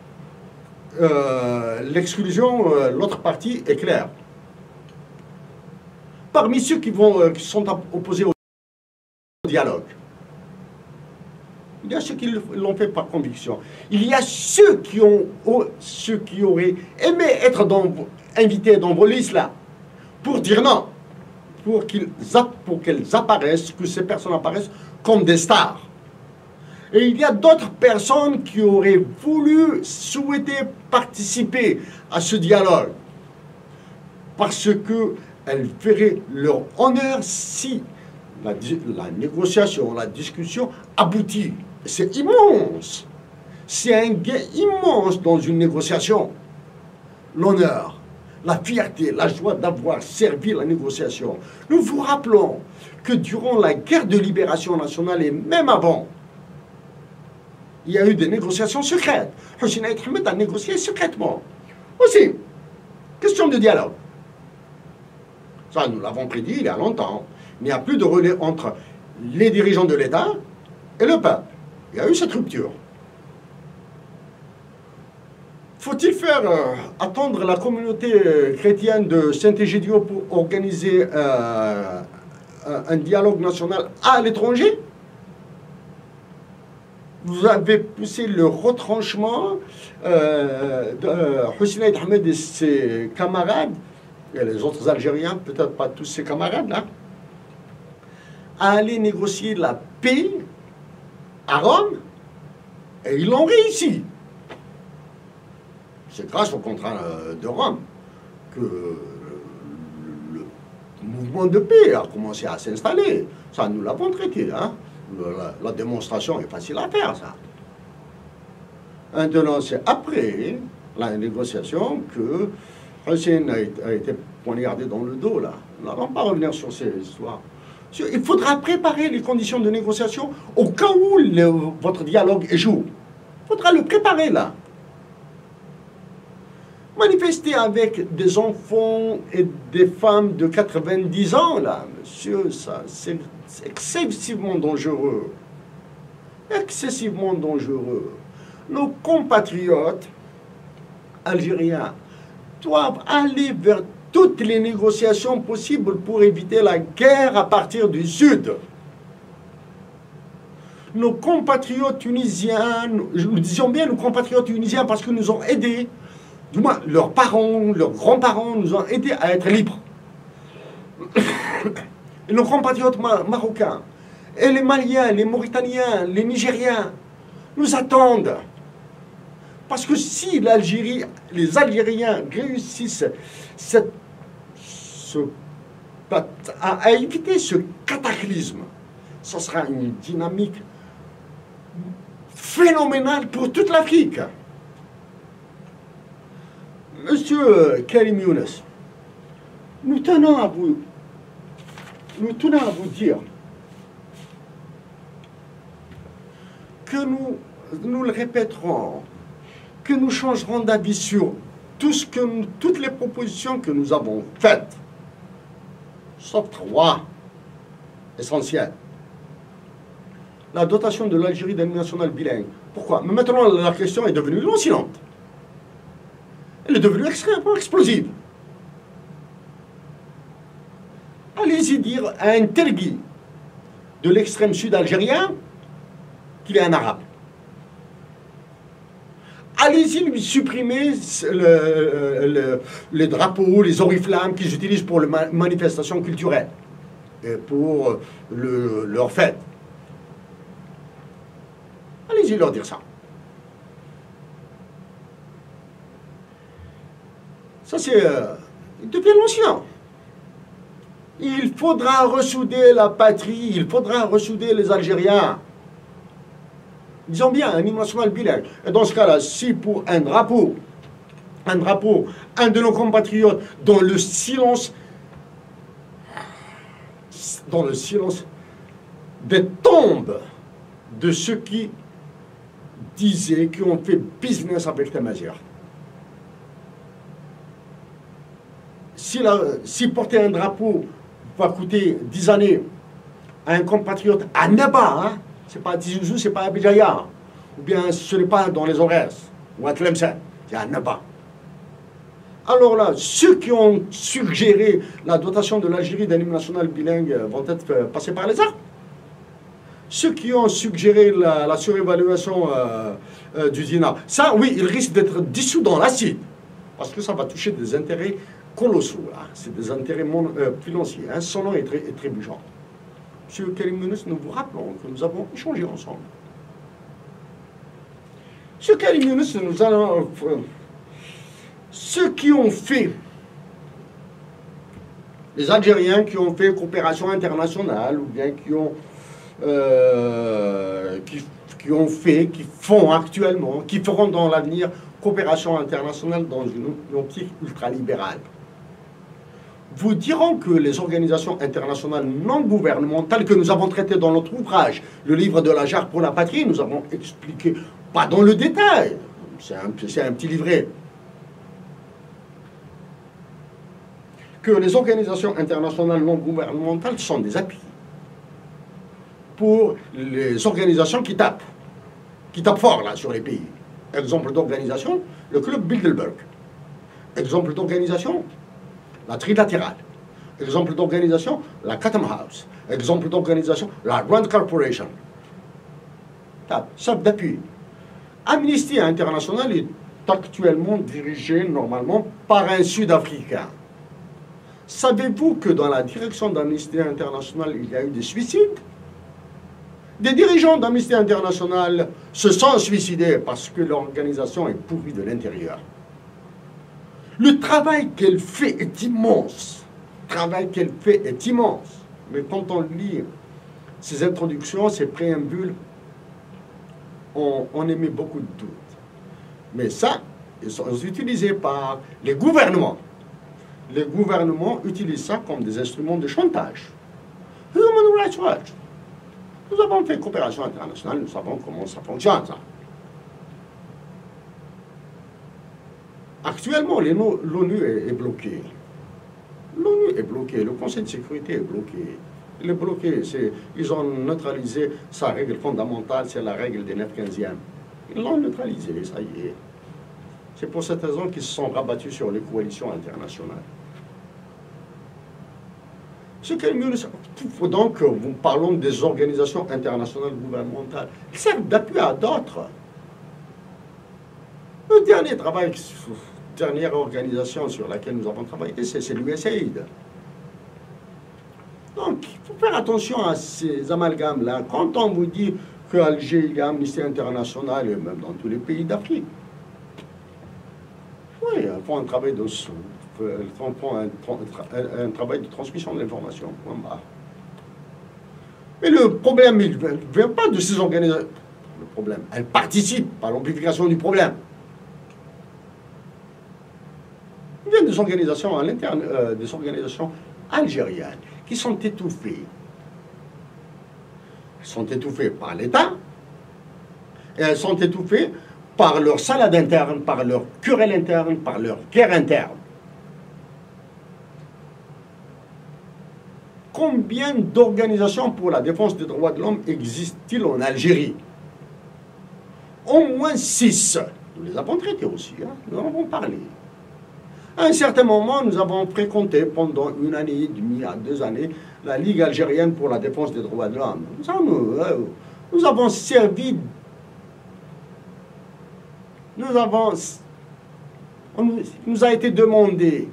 euh, l'exclusion, euh, l'autre partie est claire. Parmi ceux qui, vont, euh, qui sont opposés au dialogue, il y a ceux qui l'ont fait par conviction. Il y a ceux qui, ont, ceux qui auraient aimé être dans, invités dans vos listes là, pour dire non, pour qu'ils pour qu'elles apparaissent, que ces personnes apparaissent comme des stars. Et il y a d'autres personnes qui auraient voulu, souhaiter participer à ce dialogue, parce qu'elles feraient leur honneur si la, la négociation, la discussion aboutit. C'est immense. C'est un gain immense dans une négociation. L'honneur, la fierté, la joie d'avoir servi la négociation. Nous vous rappelons que durant la guerre de libération nationale et même avant, il y a eu des négociations secrètes. Hossein Aït Ahmed a négocié secrètement. Aussi, question de dialogue. Ça, nous l'avons prédit il y a longtemps. Il n'y a plus de relais entre les dirigeants de l'État et le peuple. Il y a eu cette rupture. Faut-il faire euh, attendre la communauté euh, chrétienne de Saint-Égidio pour organiser euh, un dialogue national à l'étranger? Vous avez poussé le retranchement euh, de euh, Hossein Aït Ahmed et ses camarades, et les autres Algériens, peut-être pas tous ses camarades, là, à aller négocier la paix à Rome, et ils l'ont réussi. C'est grâce au contrat de Rome que le mouvement de paix a commencé à s'installer. Ça, nous l'avons traité, hein. La, la démonstration est facile à faire, ça. Maintenant, c'est après la négociation que Hossein a, a été poignardé dans le dos, là. Nous n'allons pas revenir sur ces histoires. Il faudra préparer les conditions de négociation au cas où le, votre dialogue échoue. Il faudra le préparer, là. Manifester avec des enfants et des femmes de quatre-vingt-dix ans, là, monsieur, ça, c'est excessivement dangereux. Excessivement dangereux. Nos compatriotes algériens doivent aller vers toutes les négociations possibles pour éviter la guerre à partir du Sud. Nos compatriotes tunisiens, nous disions bien nos compatriotes tunisiens parce qu'ils nous ont aidés, du moins leurs parents, leurs grands-parents nous ont aidés à être libres. Et nos compatriotes marocains, et les Maliens, les Mauritaniens, les Nigériens, nous attendent. Parce que si l'Algérie, les Algériens réussissent cette, ce, à, à éviter ce cataclysme, ce sera une dynamique phénoménale pour toute l'Afrique. Monsieur Karim Younes, nous tenons à vous, nous tenons à vous dire que nous nous le répéterons, que nous changerons d'avis sur tout ce que nous, toutes les propositions que nous avons faites, sauf trois essentielles. La dotation de l'Algérie d'un national bilingue. Pourquoi? Mais maintenant, la question est devenue lancinante. Elle est devenue extrêmement explosive. Allez-y dire à un Tergui de l'extrême sud algérien qu'il est un arabe. Allez-y lui supprimer le, le, les drapeaux, les oriflammes qu'ils utilisent pour les manifestations culturelles et pour le, leur fête. Allez-y leur dire ça. Ça, c'est... Euh, il devient l'ancien. Il faudra ressouder la patrie, il faudra ressouder les Algériens. Disons bien, un hymne national bilingue. Et dans ce cas-là, si pour un drapeau, un drapeau, un de nos compatriotes, dans le silence, dans le silence des tombes de ceux qui disaient, qui ont fait business avec les Mazières. Si, la, si porter un drapeau va coûter dix années à un compatriote à Neba, hein, c'est pas à Tizouzou, c'est pas à Béjaïa, ou bien ce n'est pas dans les Aurès, ou à Tlemcen, c'est à Neba. Alors là, ceux qui ont suggéré la dotation de l'Algérie d'un hymne national bilingue vont être passés par les arts. Ceux qui ont suggéré la, la surévaluation euh, euh, du dinar, ça, oui, ils risquent d'être dissous dans l'acide, parce que ça va toucher des intérêts colossaux, hein. C'est des intérêts mon, euh, financiers, hein. Son nom est très, est trébuchant. Monsieur Karim Younous, nous vous rappelons que nous avons échangé ensemble. Monsieur Karim Younous, nous allons... Euh, ceux qui ont fait, les Algériens qui ont fait coopération internationale, ou bien qui ont, euh, qui, qui ont fait, qui font actuellement, qui feront dans l'avenir coopération internationale dans une optique ultralibérale, vous diront que les organisations internationales non gouvernementales que nous avons traitées dans notre ouvrage, le livre de la jarre pour la patrie, nous avons expliqué, pas dans le détail, c'est un, c'est un petit livret, que les organisations internationales non gouvernementales sont des appuis pour les organisations qui tapent, qui tapent fort là sur les pays. Exemple d'organisation, le club Bilderberg. Exemple d'organisation, la trilatérale. Exemple d'organisation, la Chatham House. Exemple d'organisation, la Grand Corporation. Ça d'appui. Amnesty International est actuellement dirigé normalement par un Sud-Africain. Savez-vous que dans la direction d'Amnesty International, il y a eu des suicides? Des dirigeants d'Amnesty International se sont suicidés parce que l'organisation est pourrie de l'intérieur. Le travail qu'elle fait est immense. Le travail qu'elle fait est immense. Mais quand on lit ces introductions, ces préambules, on, on émet beaucoup de doutes. Mais ça, ils sont utilisés par les gouvernements. Les gouvernements utilisent ça comme des instruments de chantage. Human Rights Watch. Nous avons fait coopération internationale, nous savons comment ça fonctionne, ça. Actuellement, l'ONU est, est bloquée. L'ONU est bloquée, le Conseil de sécurité est bloqué. Il est bloqué, ils ont neutralisé sa règle fondamentale, c'est la règle des neuf quinzièmes. Ils l'ont neutralisé, ça y est. C'est pour cette raison qu'ils se sont rabattus sur les coalitions internationales. Ce qui est mieux, donc, nous parlons des organisations internationales gouvernementales. Ils servent d'appui à d'autres. Le dernier travail, la dernière organisation sur laquelle nous avons travaillé, c'est l'U S A I D. Donc, il faut faire attention à ces amalgames-là. Quand on vous dit qu'à Alger, il y a Amnesty International, et même dans tous les pays d'Afrique, oui, ils font un travail de, ils font un, un, un travail de transmission de l'information. Mais le problème, il ne vient pas de ces organisations. Le problème, elles participent à l'amplification du problème. Il vient des organisations à l'interne, euh, des organisations algériennes qui sont étouffées. Elles sont étouffées par l'État. Et elles sont étouffées par leur salade interne, par leur querelle interne, par leur guerre interne. Combien d'organisations pour la défense des droits de l'homme existent-ils en Algérie? Au moins six. Nous les avons traités aussi, hein? Nous en avons parlé. À un certain moment, nous avons fréquenté pendant une année et demie à deux années la Ligue algérienne pour la défense des droits de l'homme. Nous, nous avons servi, nous avons, on nous a été demandé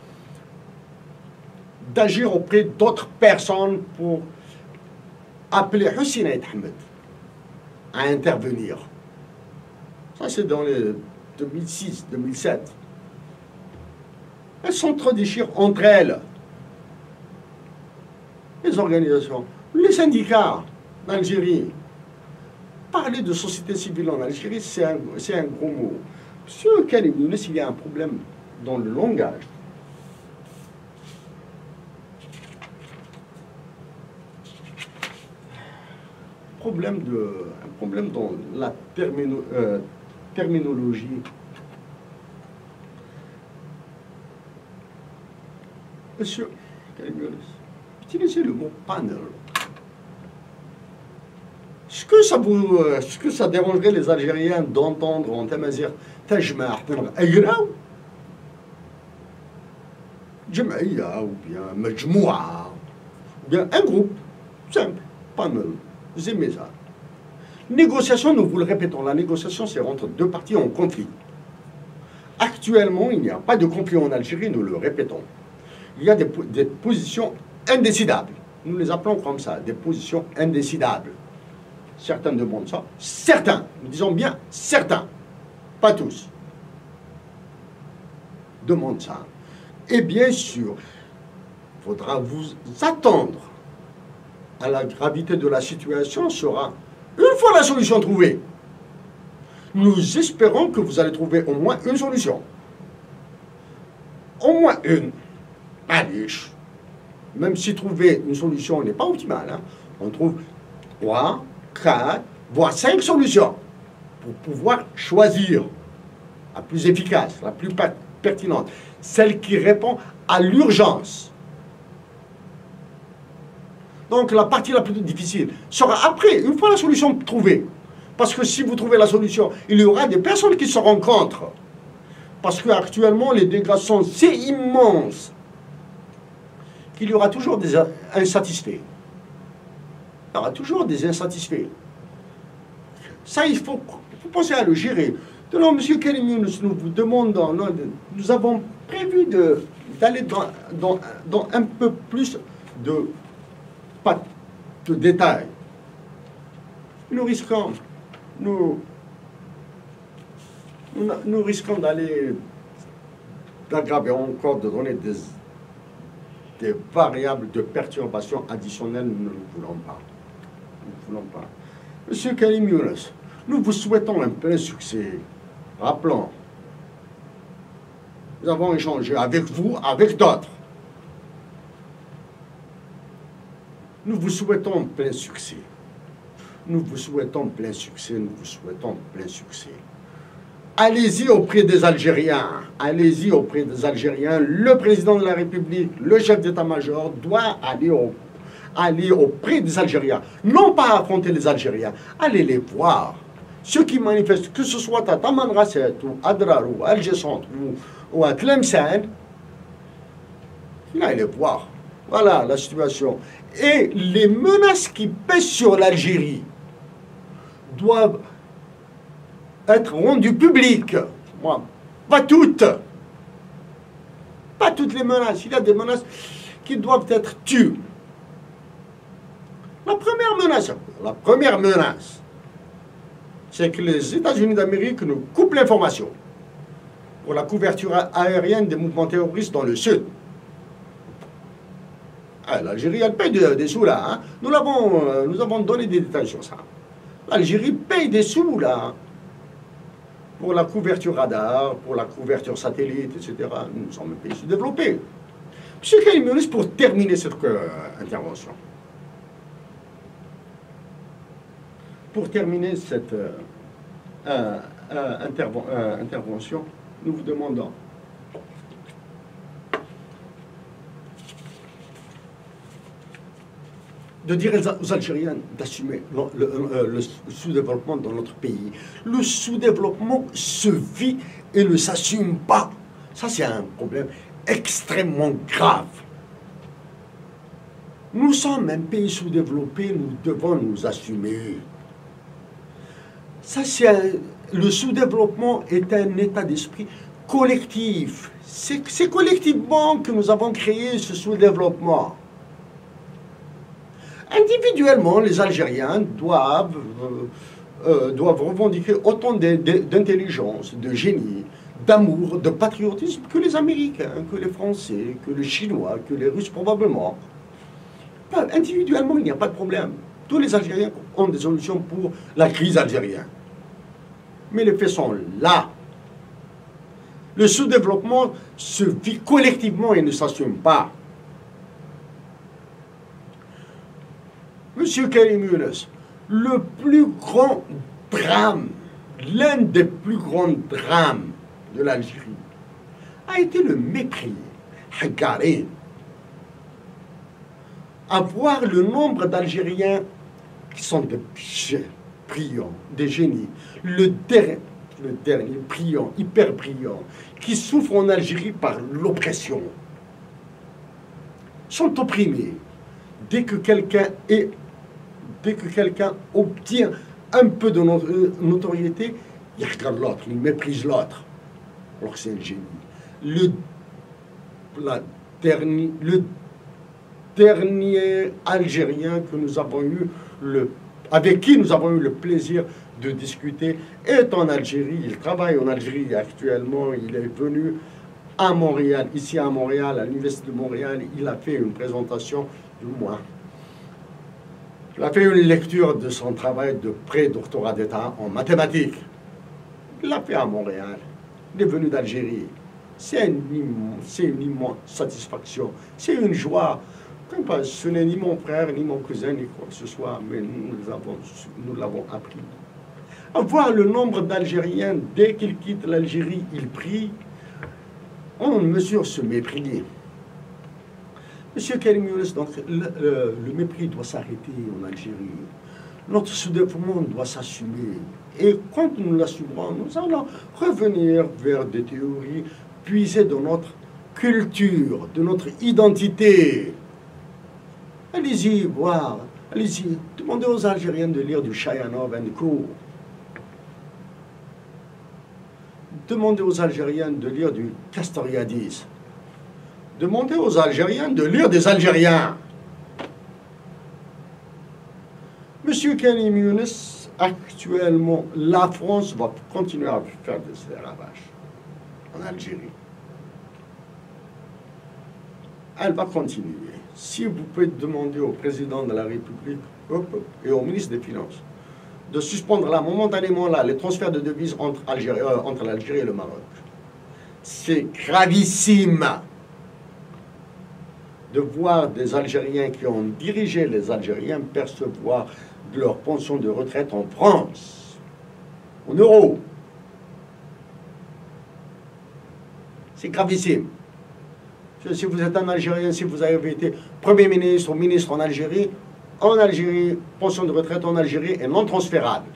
d'agir auprès d'autres personnes pour appeler Hussein Aït Ahmed à intervenir. Ça, c'est dans les deux mille six deux mille sept. Elles s'entre-déchirent entre elles. Les organisations, les syndicats d'Algérie. Parler de société civile en Algérie, c'est un, un gros mot. Monsieur Karim Younes, il y a un problème dans le langage. Problème de, un problème dans la termino, euh, terminologie. Monsieur Karim Younes, utilisez le mot panel. Est-ce que ça vous, est-ce que ça dérangerait les Algériens d'entendre en Tamazir Tajma' Agraou, Jamaïa ou bien Majmoua, ou bien un groupe simple, panel. Vous aimez ça? Négociation, nous vous le répétons, la négociation c'est entre deux parties en conflit. Actuellement, il n'y a pas de conflit en Algérie, nous le répétons. Il y a des, des positions indécidables. Nous les appelons comme ça, des positions indécidables. Certains demandent ça. Certains, nous disons bien certains, pas tous, demandent ça. Et bien sûr, il faudra vous attendre à la gravité de la situation sera, une fois la solution trouvée, nous espérons que vous allez trouver au moins une solution. Au moins une. Allez, même si trouver une solution n'est pas optimale, hein, on trouve trois, quatre, voire cinq solutions pour pouvoir choisir la plus efficace, la plus pertinente, celle qui répond à l'urgence. Donc la partie la plus difficile sera après, une fois la solution trouvée. Parce que si vous trouvez la solution, il y aura des personnes qui se rencontrent. Parce qu'actuellement, les dégâts sont si immenses qu'il y aura toujours des insatisfaits. Il y aura toujours des insatisfaits. Ça, il faut, il faut penser à le gérer. Alors, M. Karim Younes, nous vous demandons, nous avons prévu d'aller dans, dans, dans un peu plus de, pas de détails. Nous risquons, nous, nous, nous risquons d'aller, d'aggraver encore, de donner des, des variables de perturbation additionnelles, nous ne le voulons pas. Nous ne voulons pas. Monsieur Karim Younes, nous vous souhaitons un plein succès. Rappelons, nous avons échangé avec vous, avec d'autres. Nous vous souhaitons plein succès. Nous vous souhaitons plein succès, nous vous souhaitons plein succès. Allez-y auprès des Algériens, allez-y auprès des Algériens. Le président de la République, le chef d'état-major doit aller, au, aller auprès des Algériens. Non pas affronter les Algériens, allez les voir. Ceux qui manifestent, que ce soit à Tamanrasset, ou à Adrar, ou à Alger Centre, ou, ou à Tlemcen, allez les voir. Voilà la situation. Et les menaces qui pèsent sur l'Algérie doivent être rendues publiques. Moi, pas toutes. Pas toutes les menaces. Il y a des menaces qui doivent être tues. La première menace, la première menace, c'est que les États-Unis d'Amérique nous coupent l'information pour la couverture aérienne des mouvements terroristes dans le sud. Ah, l'Algérie, elle paye des, des sous là. Hein. Nous, avons, euh, nous avons donné des détails sur ça. L'Algérie paye des sous là. Pour la couverture radar, pour la couverture satellite, et cetera. Nous sommes un pays sous-développé. Monsieur Karim Younes, pour terminer cette euh, intervention, pour terminer cette, euh, euh, euh, interven euh, intervention, nous vous demandons de dire aux Algériens d'assumer le, le, le, le sous-développement dans notre pays. Le sous-développement se vit et ne s'assume pas. Ça, c'est un problème extrêmement grave. Nous sommes un pays sous-développé, nous devons nous assumer. Ça, c'est un, le sous-développement est un état d'esprit collectif. C'est collectivement que nous avons créé ce sous-développement. Individuellement, les Algériens doivent, euh, euh, doivent revendiquer autant d'intelligence, de génie, d'amour, de patriotisme que les Américains, que les Français, que les Chinois, que les Russes probablement. Individuellement, il n'y a pas de problème. Tous les Algériens ont des solutions pour la crise algérienne. Mais les faits sont là. Le sous-développement se vit collectivement et ne s'assume pas. Monsieur Karim Younes, le plus grand drame, l'un des plus grands drames de l'Algérie, a été le mépris. Hagari. À voir le nombre d'Algériens qui sont des brillants, des génies, le dernier, le dernier brillant, hyper brillant, qui souffrent en Algérie par l'oppression, sont opprimés. Dès que quelqu'un est Dès que quelqu'un obtient un peu de notoriété, il regarde l'autre, il méprise l'autre. Alors que c'est un génie. Le, la dernier, le dernier Algérien que nous avons eu, le, avec qui nous avons eu le plaisir de discuter, est en Algérie. Il travaille en Algérie actuellement. Il est venu à Montréal, ici à Montréal, à l'Université de Montréal. Il a fait une présentation du mois. Il a fait une lecture de son travail de pré-doctorat d'État en mathématiques. Il l'a fait à Montréal. Il est venu d'Algérie. C'est une, une immense satisfaction. C'est une joie. Ce n'est ni mon frère, ni mon cousin, ni quoi que ce soit, mais nous l'avons appris. À voir le nombre d'Algériens, dès qu'ils quittent l'Algérie, ils prient, on mesure ce mépris. Monsieur Karim Younes, donc le, le, le mépris doit s'arrêter en Algérie. Notre sous-développement doit s'assumer. Et quand nous l'assumerons, nous allons revenir vers des théories puisées dans notre culture, de notre identité. Allez-y voir, allez-y, demandez aux Algériens de lire du Chayanov and Co. Demandez aux Algériens de lire du Castoriadis. Demandez aux Algériens de lire des Algériens. Monsieur Karim Younes, actuellement, la France va continuer à faire des ravages en Algérie. Elle va continuer. Si vous pouvez demander au président de la République et au ministre des Finances de suspendre là, momentanément là, les transferts de devises entre l'Algérie euh, entre l'Algérie et le Maroc, c'est gravissime de voir des Algériens qui ont dirigé les Algériens percevoir de leur pension de retraite en France, en euros. C'est gravissime. Si vous êtes un Algérien, si vous avez été Premier ministre ou ministre en Algérie, en Algérie, pension de retraite en Algérie est non transférable.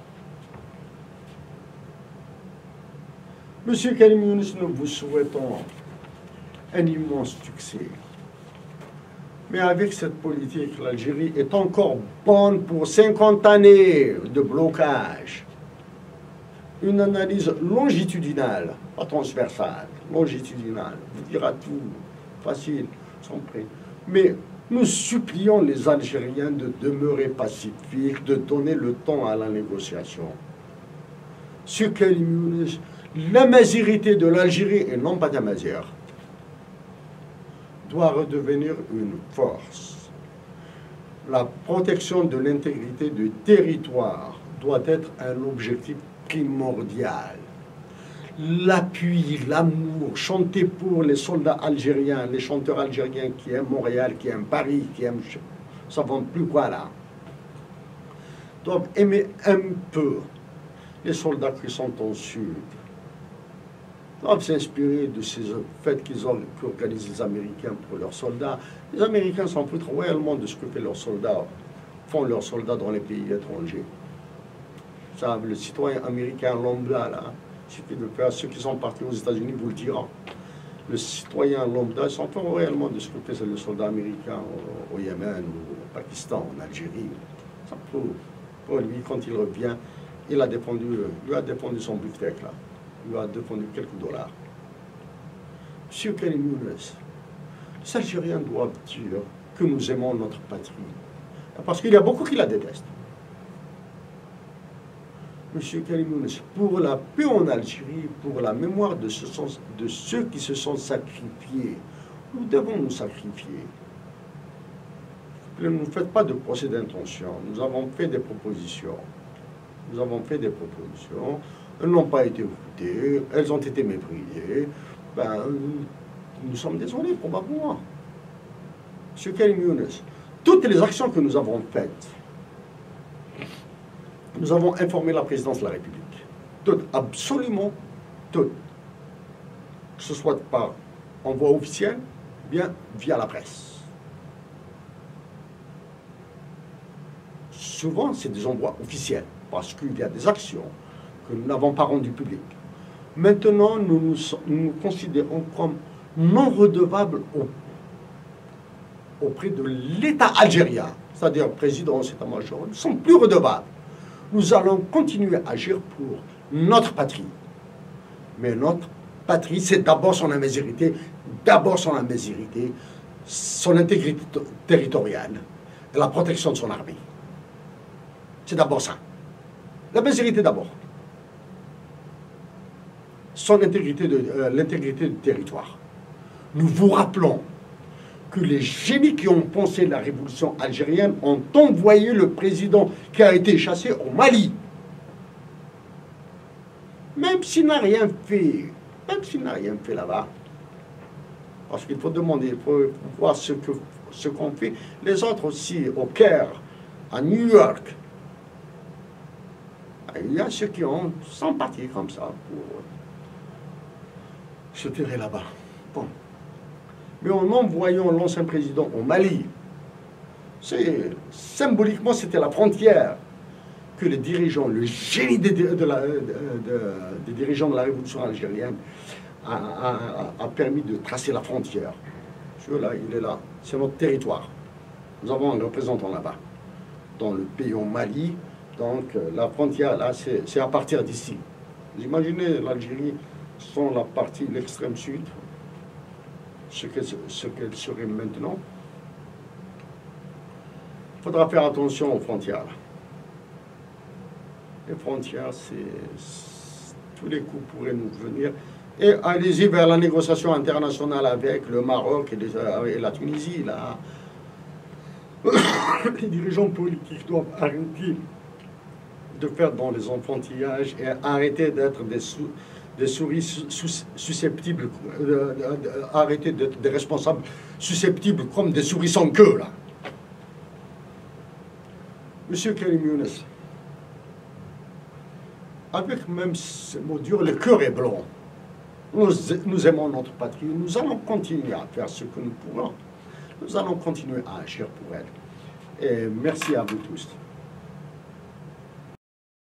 Monsieur Karim Younes, nous vous souhaitons un immense succès. Mais avec cette politique, l'Algérie est encore bonne pour cinquante années de blocage. Une analyse longitudinale, pas transversale, longitudinale, vous dira tout, facile, sans prix. Mais nous supplions les Algériens de demeurer pacifiques, de donner le temps à la négociation. Ce Karim Younes, la majorité de l'Algérie, et non pas de Mazir, doit redevenir une force. La protection de l'intégrité du territoire doit être un objectif primordial. L'appui, l'amour, chanter pour les soldats algériens, les chanteurs algériens qui aiment Montréal, qui aiment Paris, qui aiment... Ça ne va plus quoi là. Doivent aimer un peu les soldats qui sont au sud doivent s'inspirer de ces fêtes qu'ils ont qu'organisent les Américains pour leurs soldats. Les Américains s'en foutent réellement de ce que fait leurs soldats, font leurs soldats dans les pays étrangers. Ça, le citoyen américain lambda, là, il suffit de faire, ceux qui sont partis aux États-Unis vous le diront. Le citoyen lambda s'en fout réellement de ce que fait le soldat américain au, au Yémen, ou au Pakistan, en Algérie. Ça pour, pour lui, quand il revient, il a défendu, lui a défendu son beefsteak, là. Il lui a défendu quelques dollars. Monsieur Karim Younes, les Algériens doivent dire que nous aimons notre patrie. Parce qu'il y a beaucoup qui la détestent. Monsieur Karim Younes, pour la paix en Algérie, pour la mémoire de, ce sens, de ceux qui se sont sacrifiés, nous devons nous sacrifier. Ne nous faites pas de procès d'intention. Nous avons fait des propositions. Nous avons fait des propositions. Elles n'ont pas été écoutées. Elles ont été méprisées. Ben, nous sommes désolés, probablement. Monsieur Karim Younes, toutes les actions que nous avons faites, nous avons informé la présidence de la République. Toutes, absolument toutes. Que ce soit par envoi officiel, bien via la presse. Souvent, c'est des envois officiels, parce qu'il y a des actions que nous n'avons pas rendues publiques. Maintenant, nous nous, nous, nous considérons comme non redevables au, auprès de l'État algérien, c'est-à-dire le président, l'état-major. Nous ne sommes plus redevables. Nous allons continuer à agir pour notre patrie. Mais notre patrie, c'est d'abord son imbécilité, d'abord son imbécilité, son intégrité territoriale et la protection de son armée. C'est d'abord ça. L'imbécilité d'abord. Son intégrité, de, euh, l'intégrité du territoire. Nous vous rappelons que les génies qui ont pensé la révolution algérienne ont envoyé le président qui a été chassé au Mali. Même s'il n'a rien fait, même s'il n'a rien fait là-bas, parce qu'il faut demander, il faut voir ce que ce qu'ont fait les autres aussi, au Caire, à New York. Il y a ceux qui ont, sont partis comme ça pour se tirer là-bas. Bon. Mais en envoyant l'ancien président au Mali, symboliquement, c'était la frontière que les dirigeants, le génie des, de la, de, de, des dirigeants de la révolution algérienne a, a, a permis de tracer la frontière. Celui-là, il est là. C'est notre territoire. Nous avons un représentant là-bas, dans le pays au Mali. Donc, la frontière, là, c'est à partir d'ici. Vous imaginez l'Algérie sans la partie, l'extrême sud, ce qu'elle ce qu'elle serait maintenant. Il faudra faire attention aux frontières. Les frontières, c'est tous les coups pourraient nous venir. Et allez-y vers la négociation internationale avec le Maroc et, les, et la Tunisie. Là. Les dirigeants politiques doivent arrêter de faire dans les enfantillages et arrêter d'être des, sou, des souris sus, susceptibles, euh, euh, arrêter d'être des responsables susceptibles comme des souris sans queue, là. Monsieur Karim Younes, avec même ces mots durs, le cœur est blanc. Nous, nous aimons notre patrie, nous allons continuer à faire ce que nous pouvons. Nous allons continuer à agir pour elle. Et merci à vous tous.